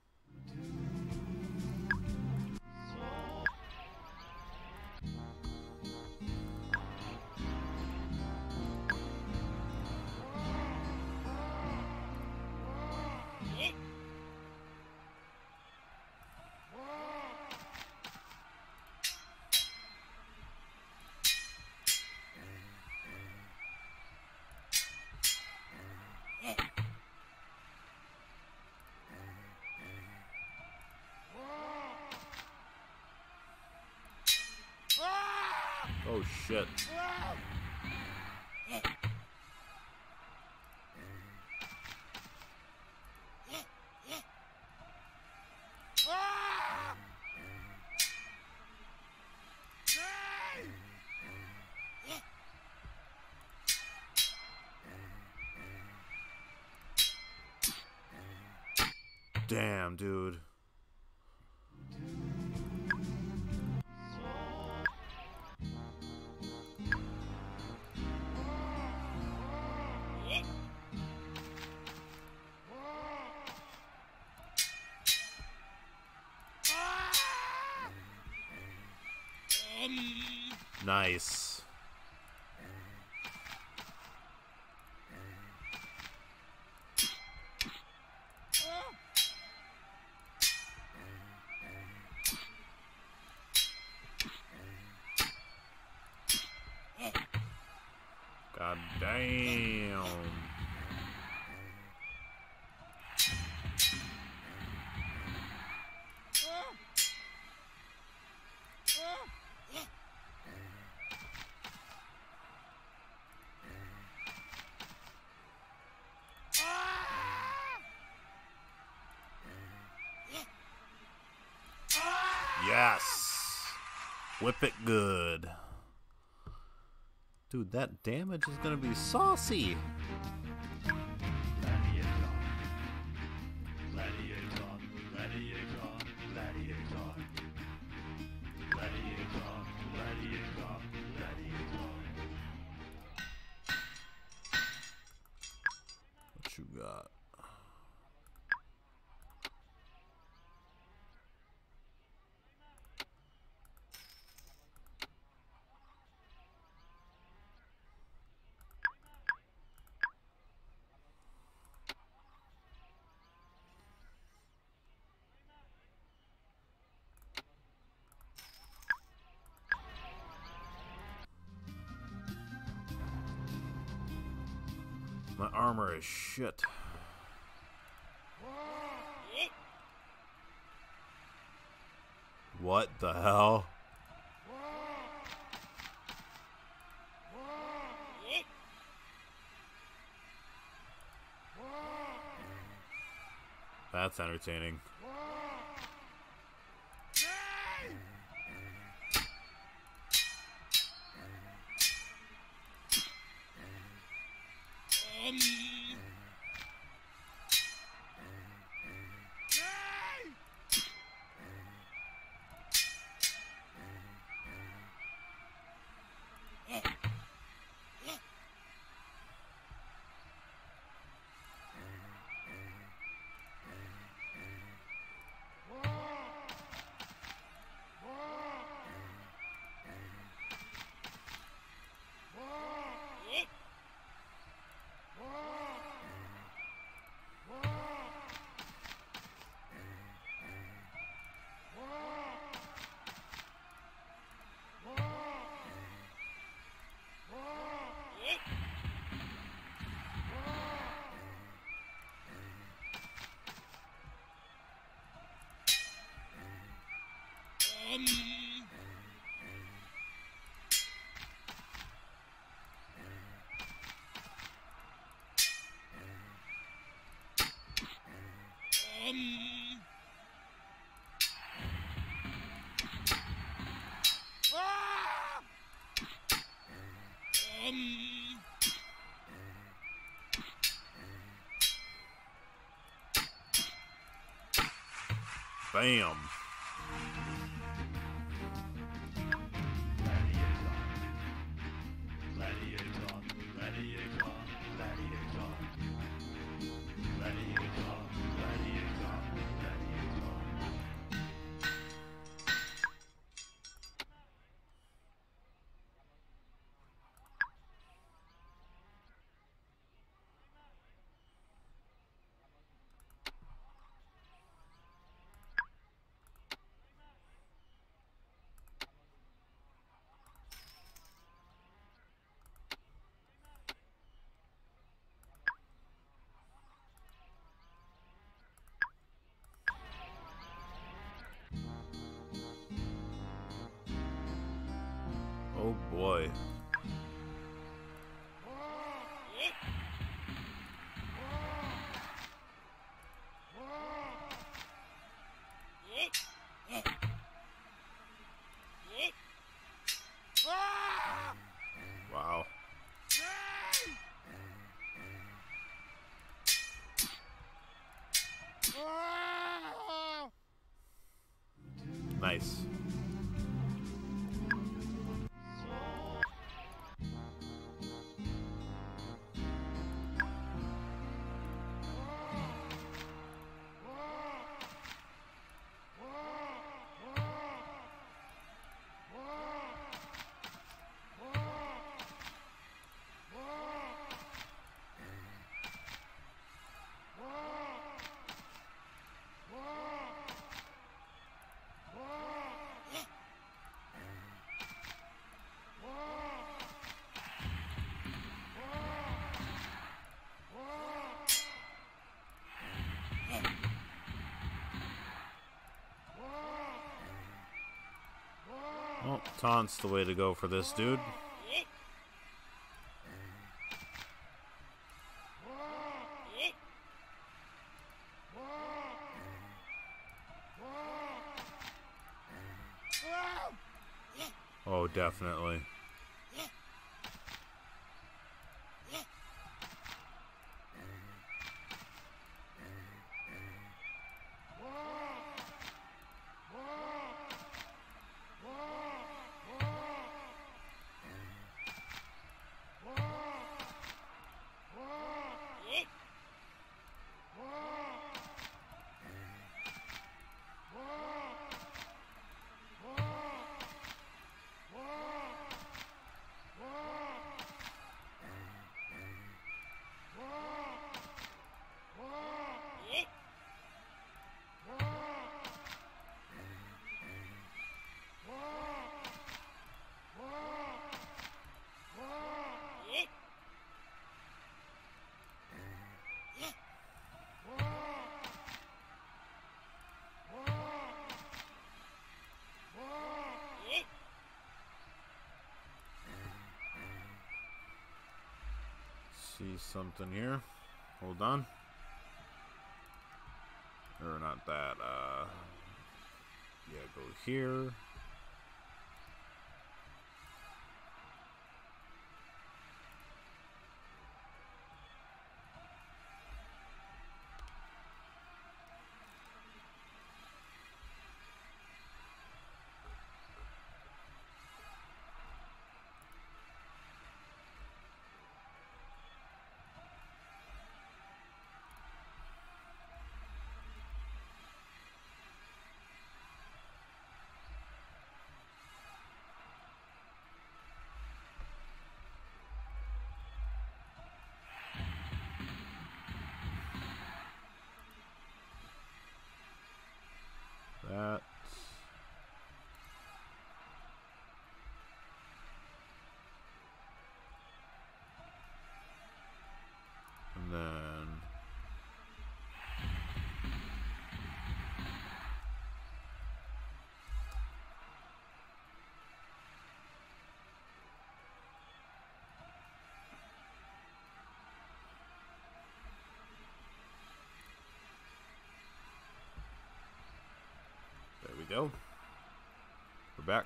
Oh shit. Damn, dude. Nice. God damn. Yes. Whip it good. Dude, that damage is gonna be saucy. What you got? My armor is shit. What the hell? That's entertaining. Bam. Oh boy. Wow. Nice. Well, taunt's the way to go for this dude. Oh, definitely. See something here. Hold on. Or not that. Yeah, go here. That. And then there we go. We're back.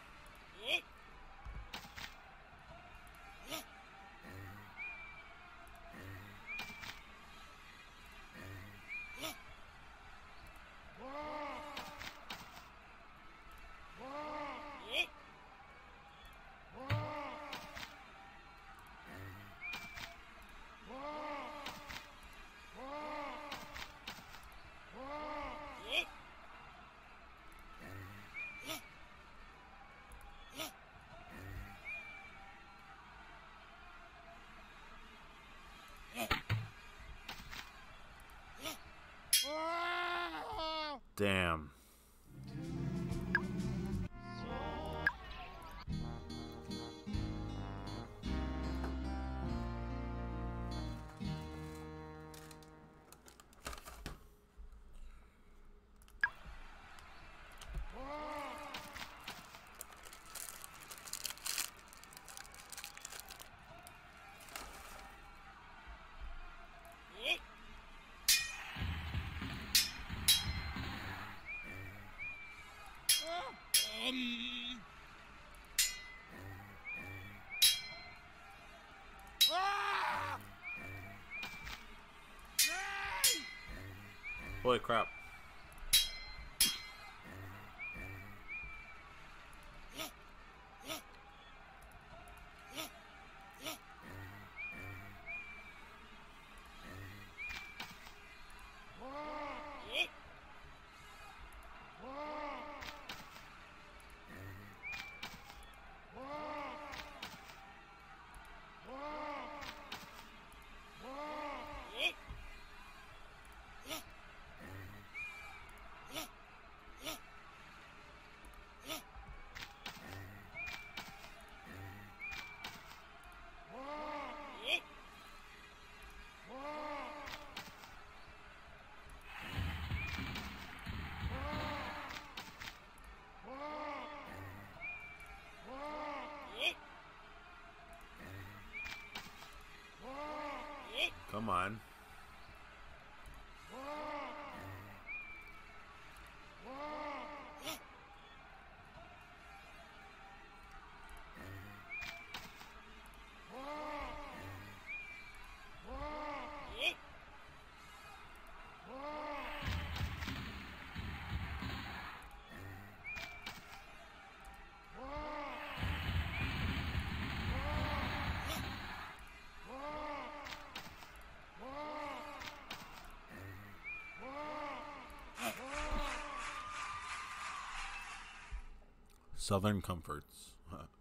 Damn. Holy crap. Come on. Southern comforts.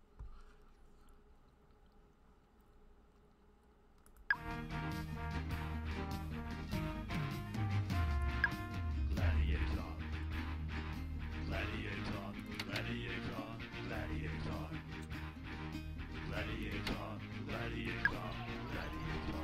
Gladiator. Gladiator. Gladiator. Gladiator. Gladiator. Gladiator. Gladiator.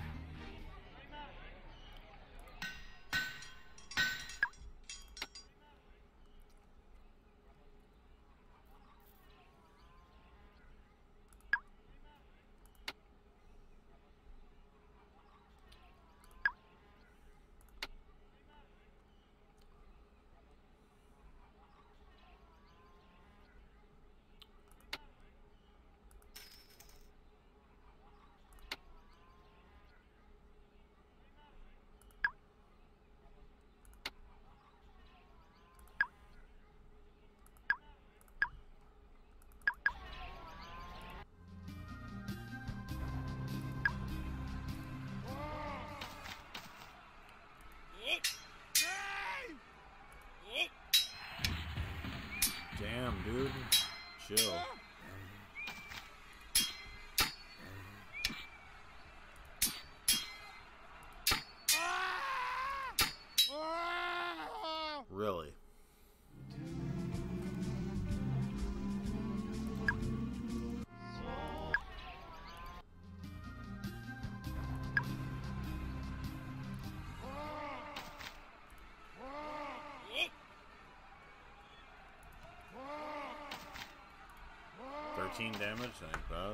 Damn, dude. Chill. Really? Damage, ain't bad.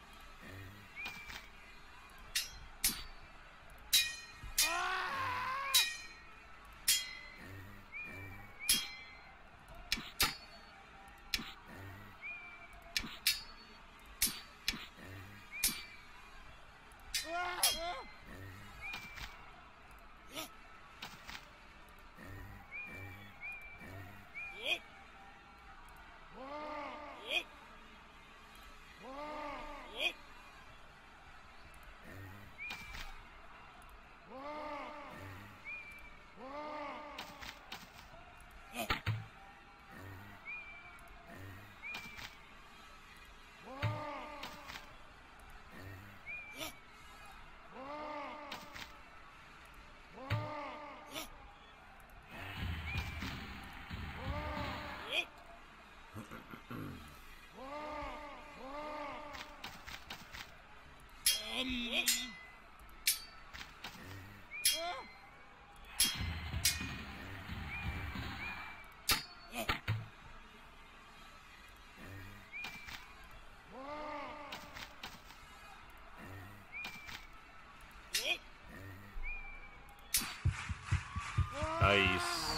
Nice.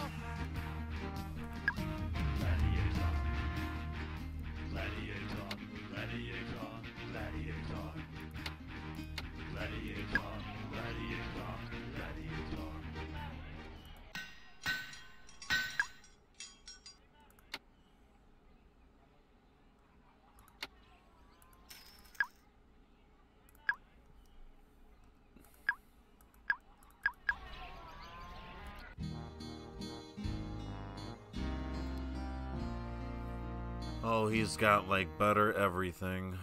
Gladiator. Gladiator. Gladiator. Gladiator. Gladiator. Gladiator. Gladiator. Oh, he's got like better everything.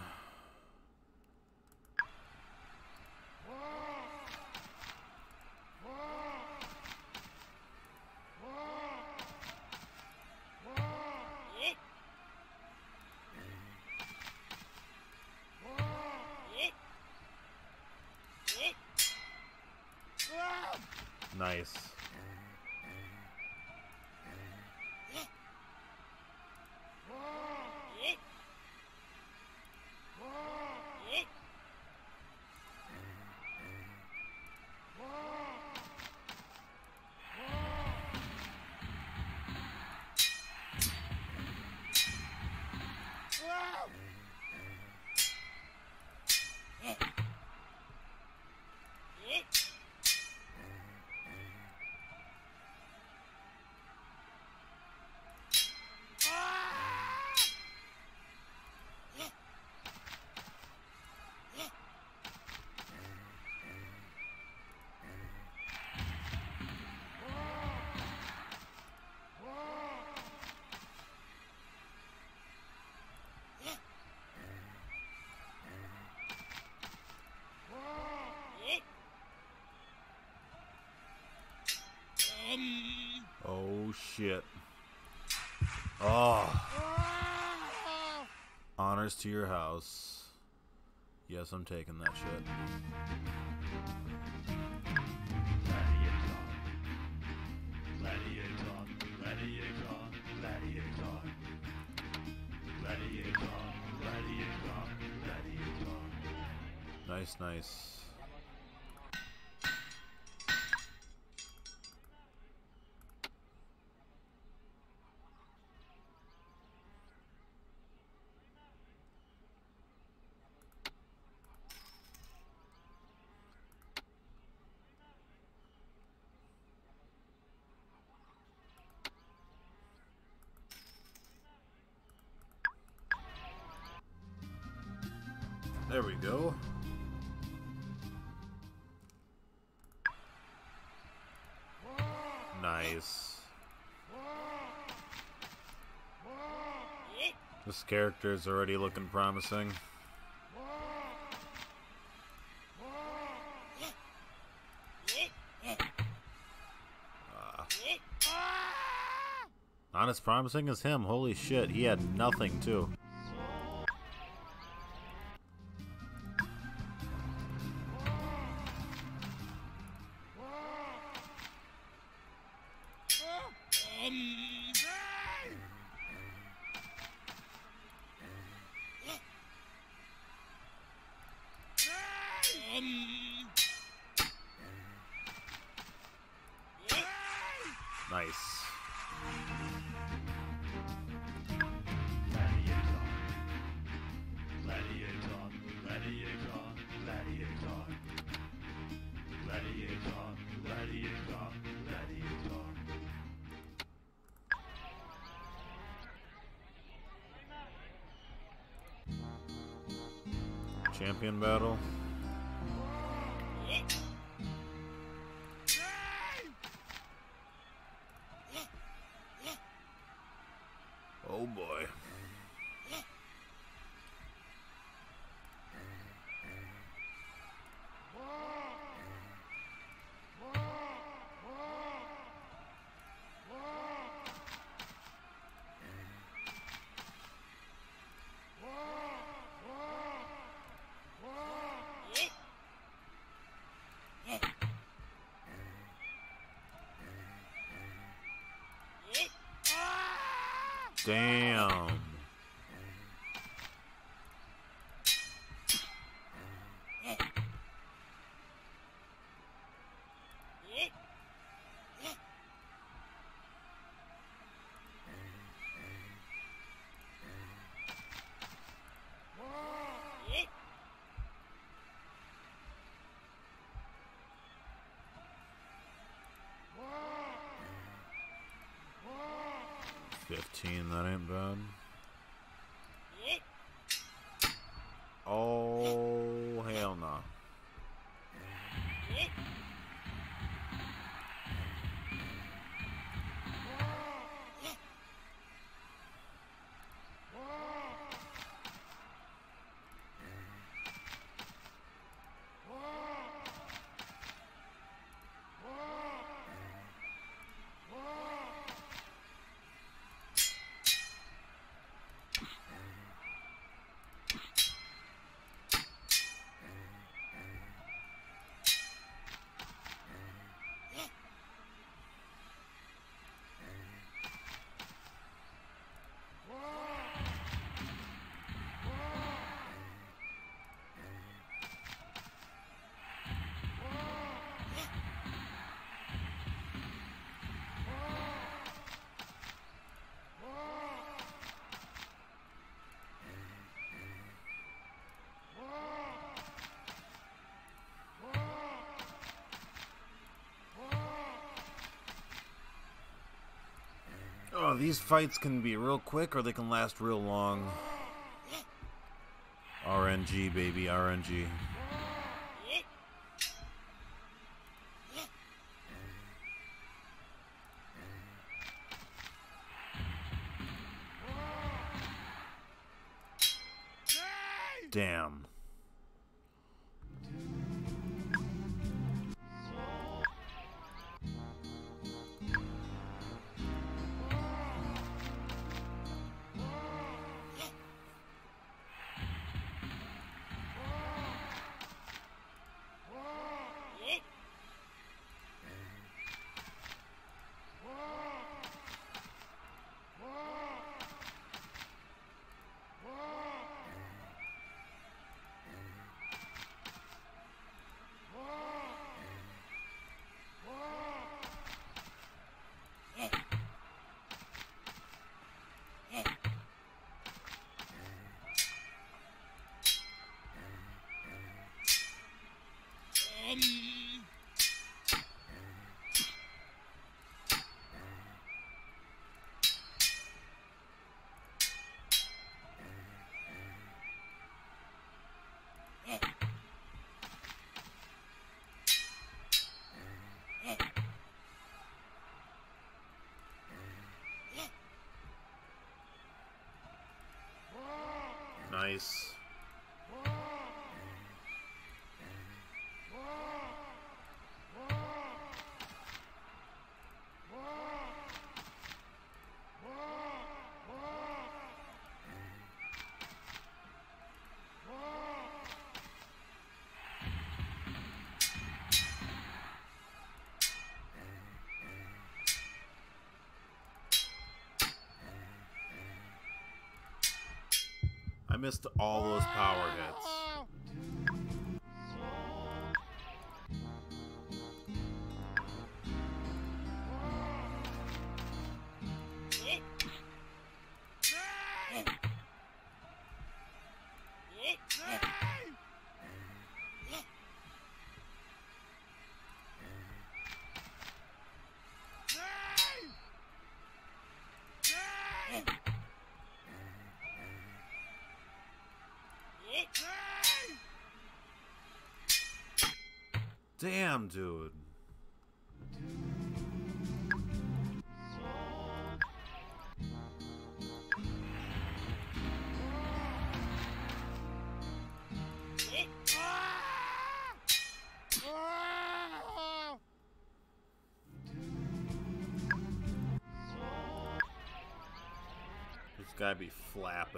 Nice. Oh shit. Oh. Honors to your house. Yes, I'm taking that shit. Nice, nice. There we go. Nice. This character's already looking promising. Not as promising as him. Holy shit, he had nothing too. Nice. Champion battle. Oh boy. Damn. That ain't bad. Oh, hell no. Oh, these fights can be real quick or they can last real long. RNG, baby, RNG. Damn. Nice. I missed all those power hits. Damn, dude. This guy be flapping.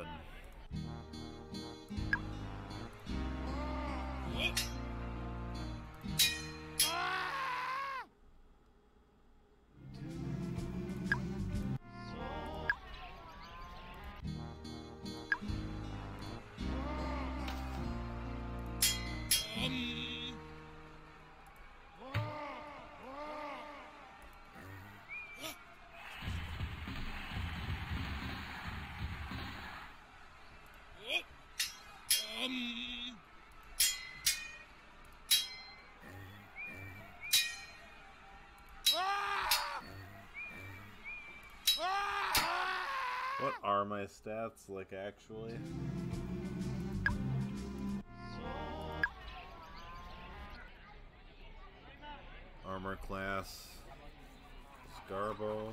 What are my stats, like, actually? Armor class, Scarbo.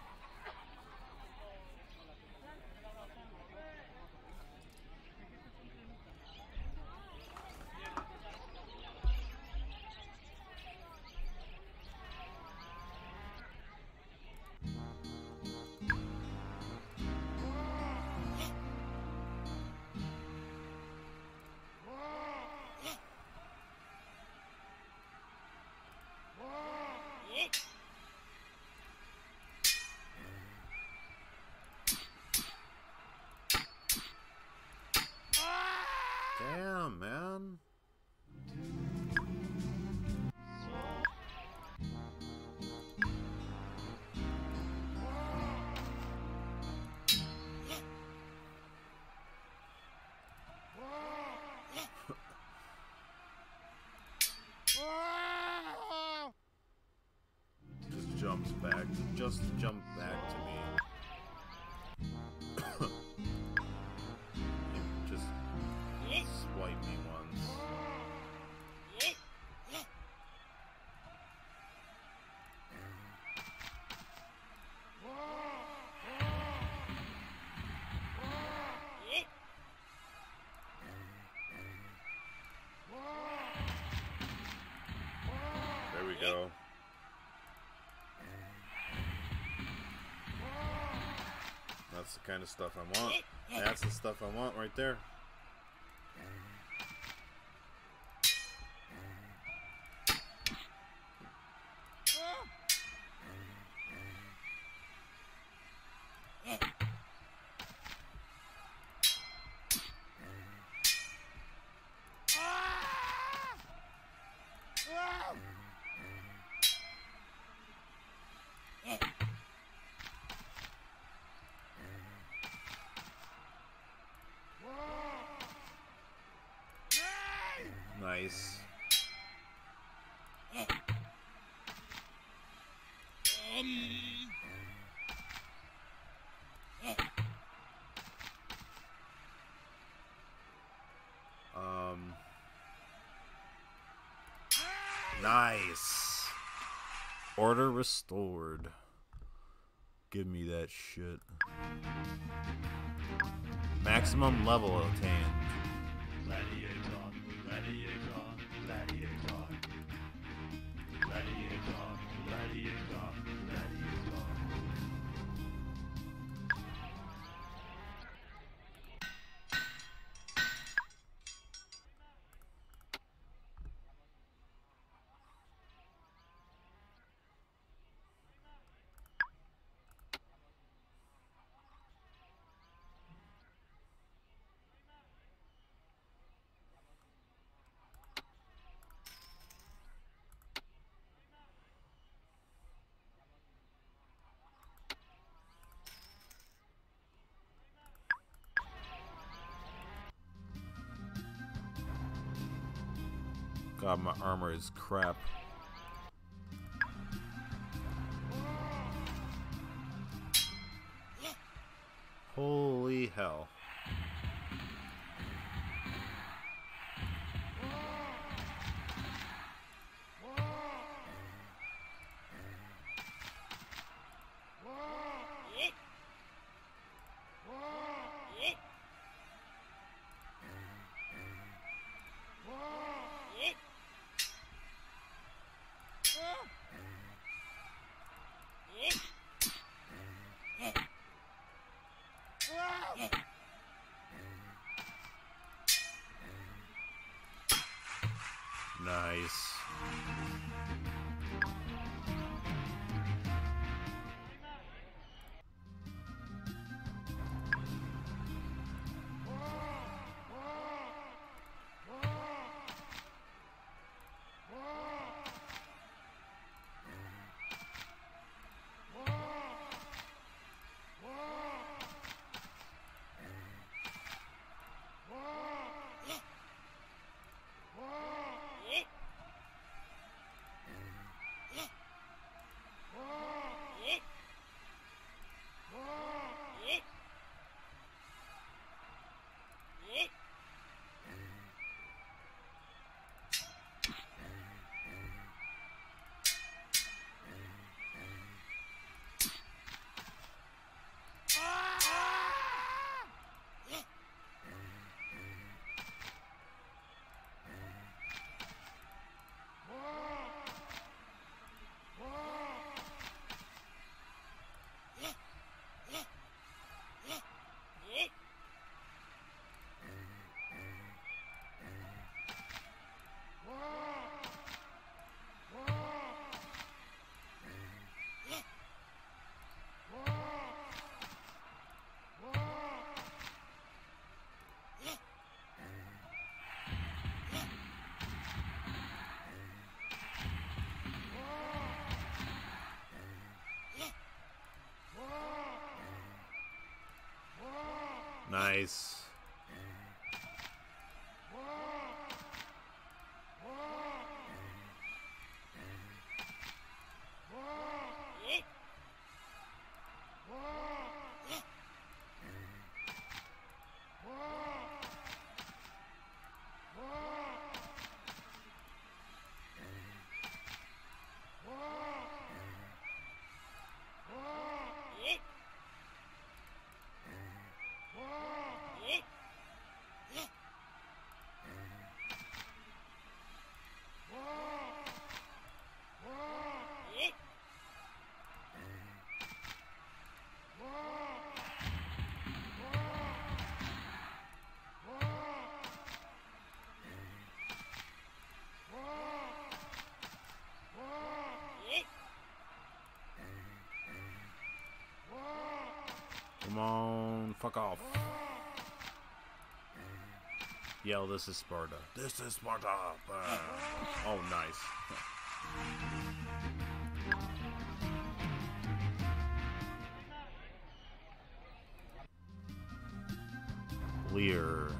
Damn, man. Just jump back to me. Just swipe me once. There we go. That's the kind of stuff I want. That's the stuff I want right there. Nice. Nice. Order restored. Give me that shit. Maximum level attained. Gladiator, gladiator, gladiator. Gladiator, gladiator, gladiator. God, my armor is crap. Holy hell. Nice. Nice. Come on, fuck off. Yell, this is Sparta. This is Sparta. Oh, nice. Lear.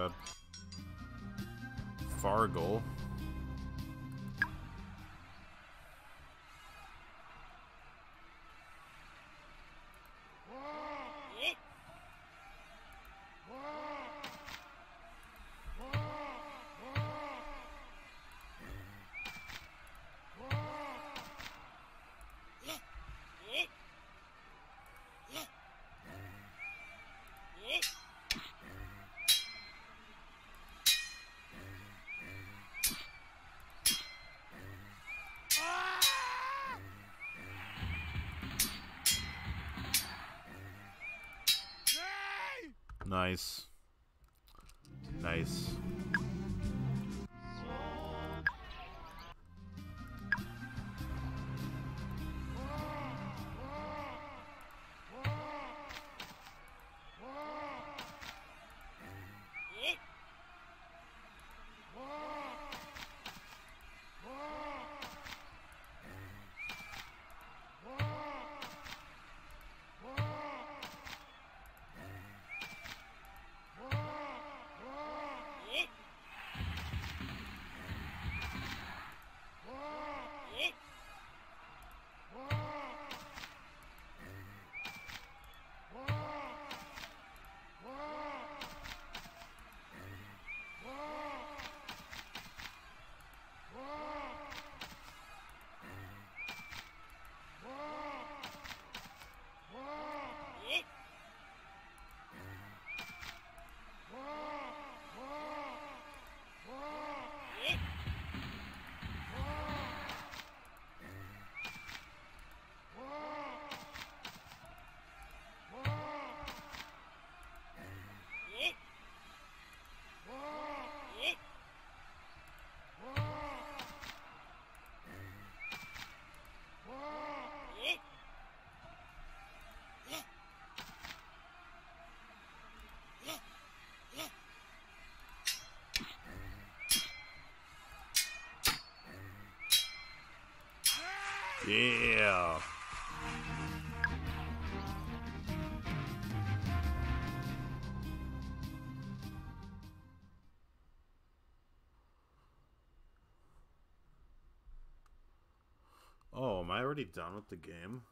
bad. Fargle. Nice. Nice. Yeah. Oh, am I already done with the game?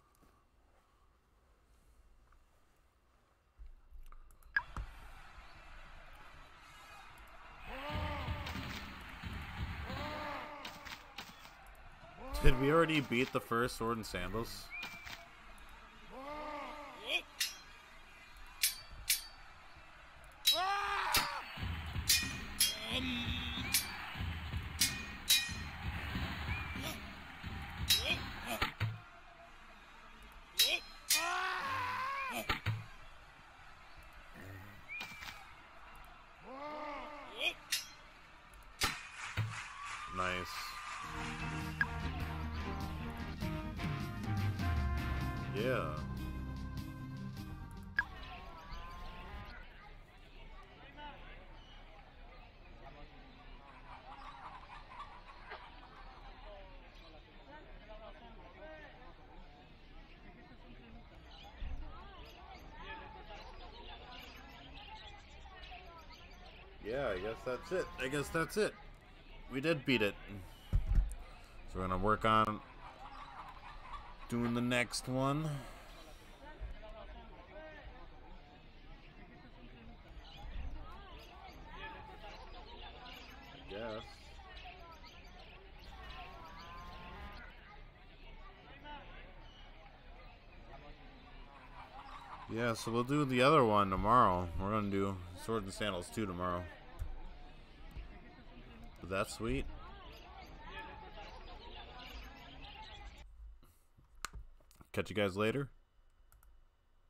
Did we already beat the first Sword and Sandals? Nice. Yeah. Yeah, I guess that's it. I guess that's it. We did beat it. So we're gonna work on doing the next one. I guess. Yeah, so we'll do the other one tomorrow. We're gonna do Swords and Sandals 2 tomorrow. But that's sweet. Catch you guys later.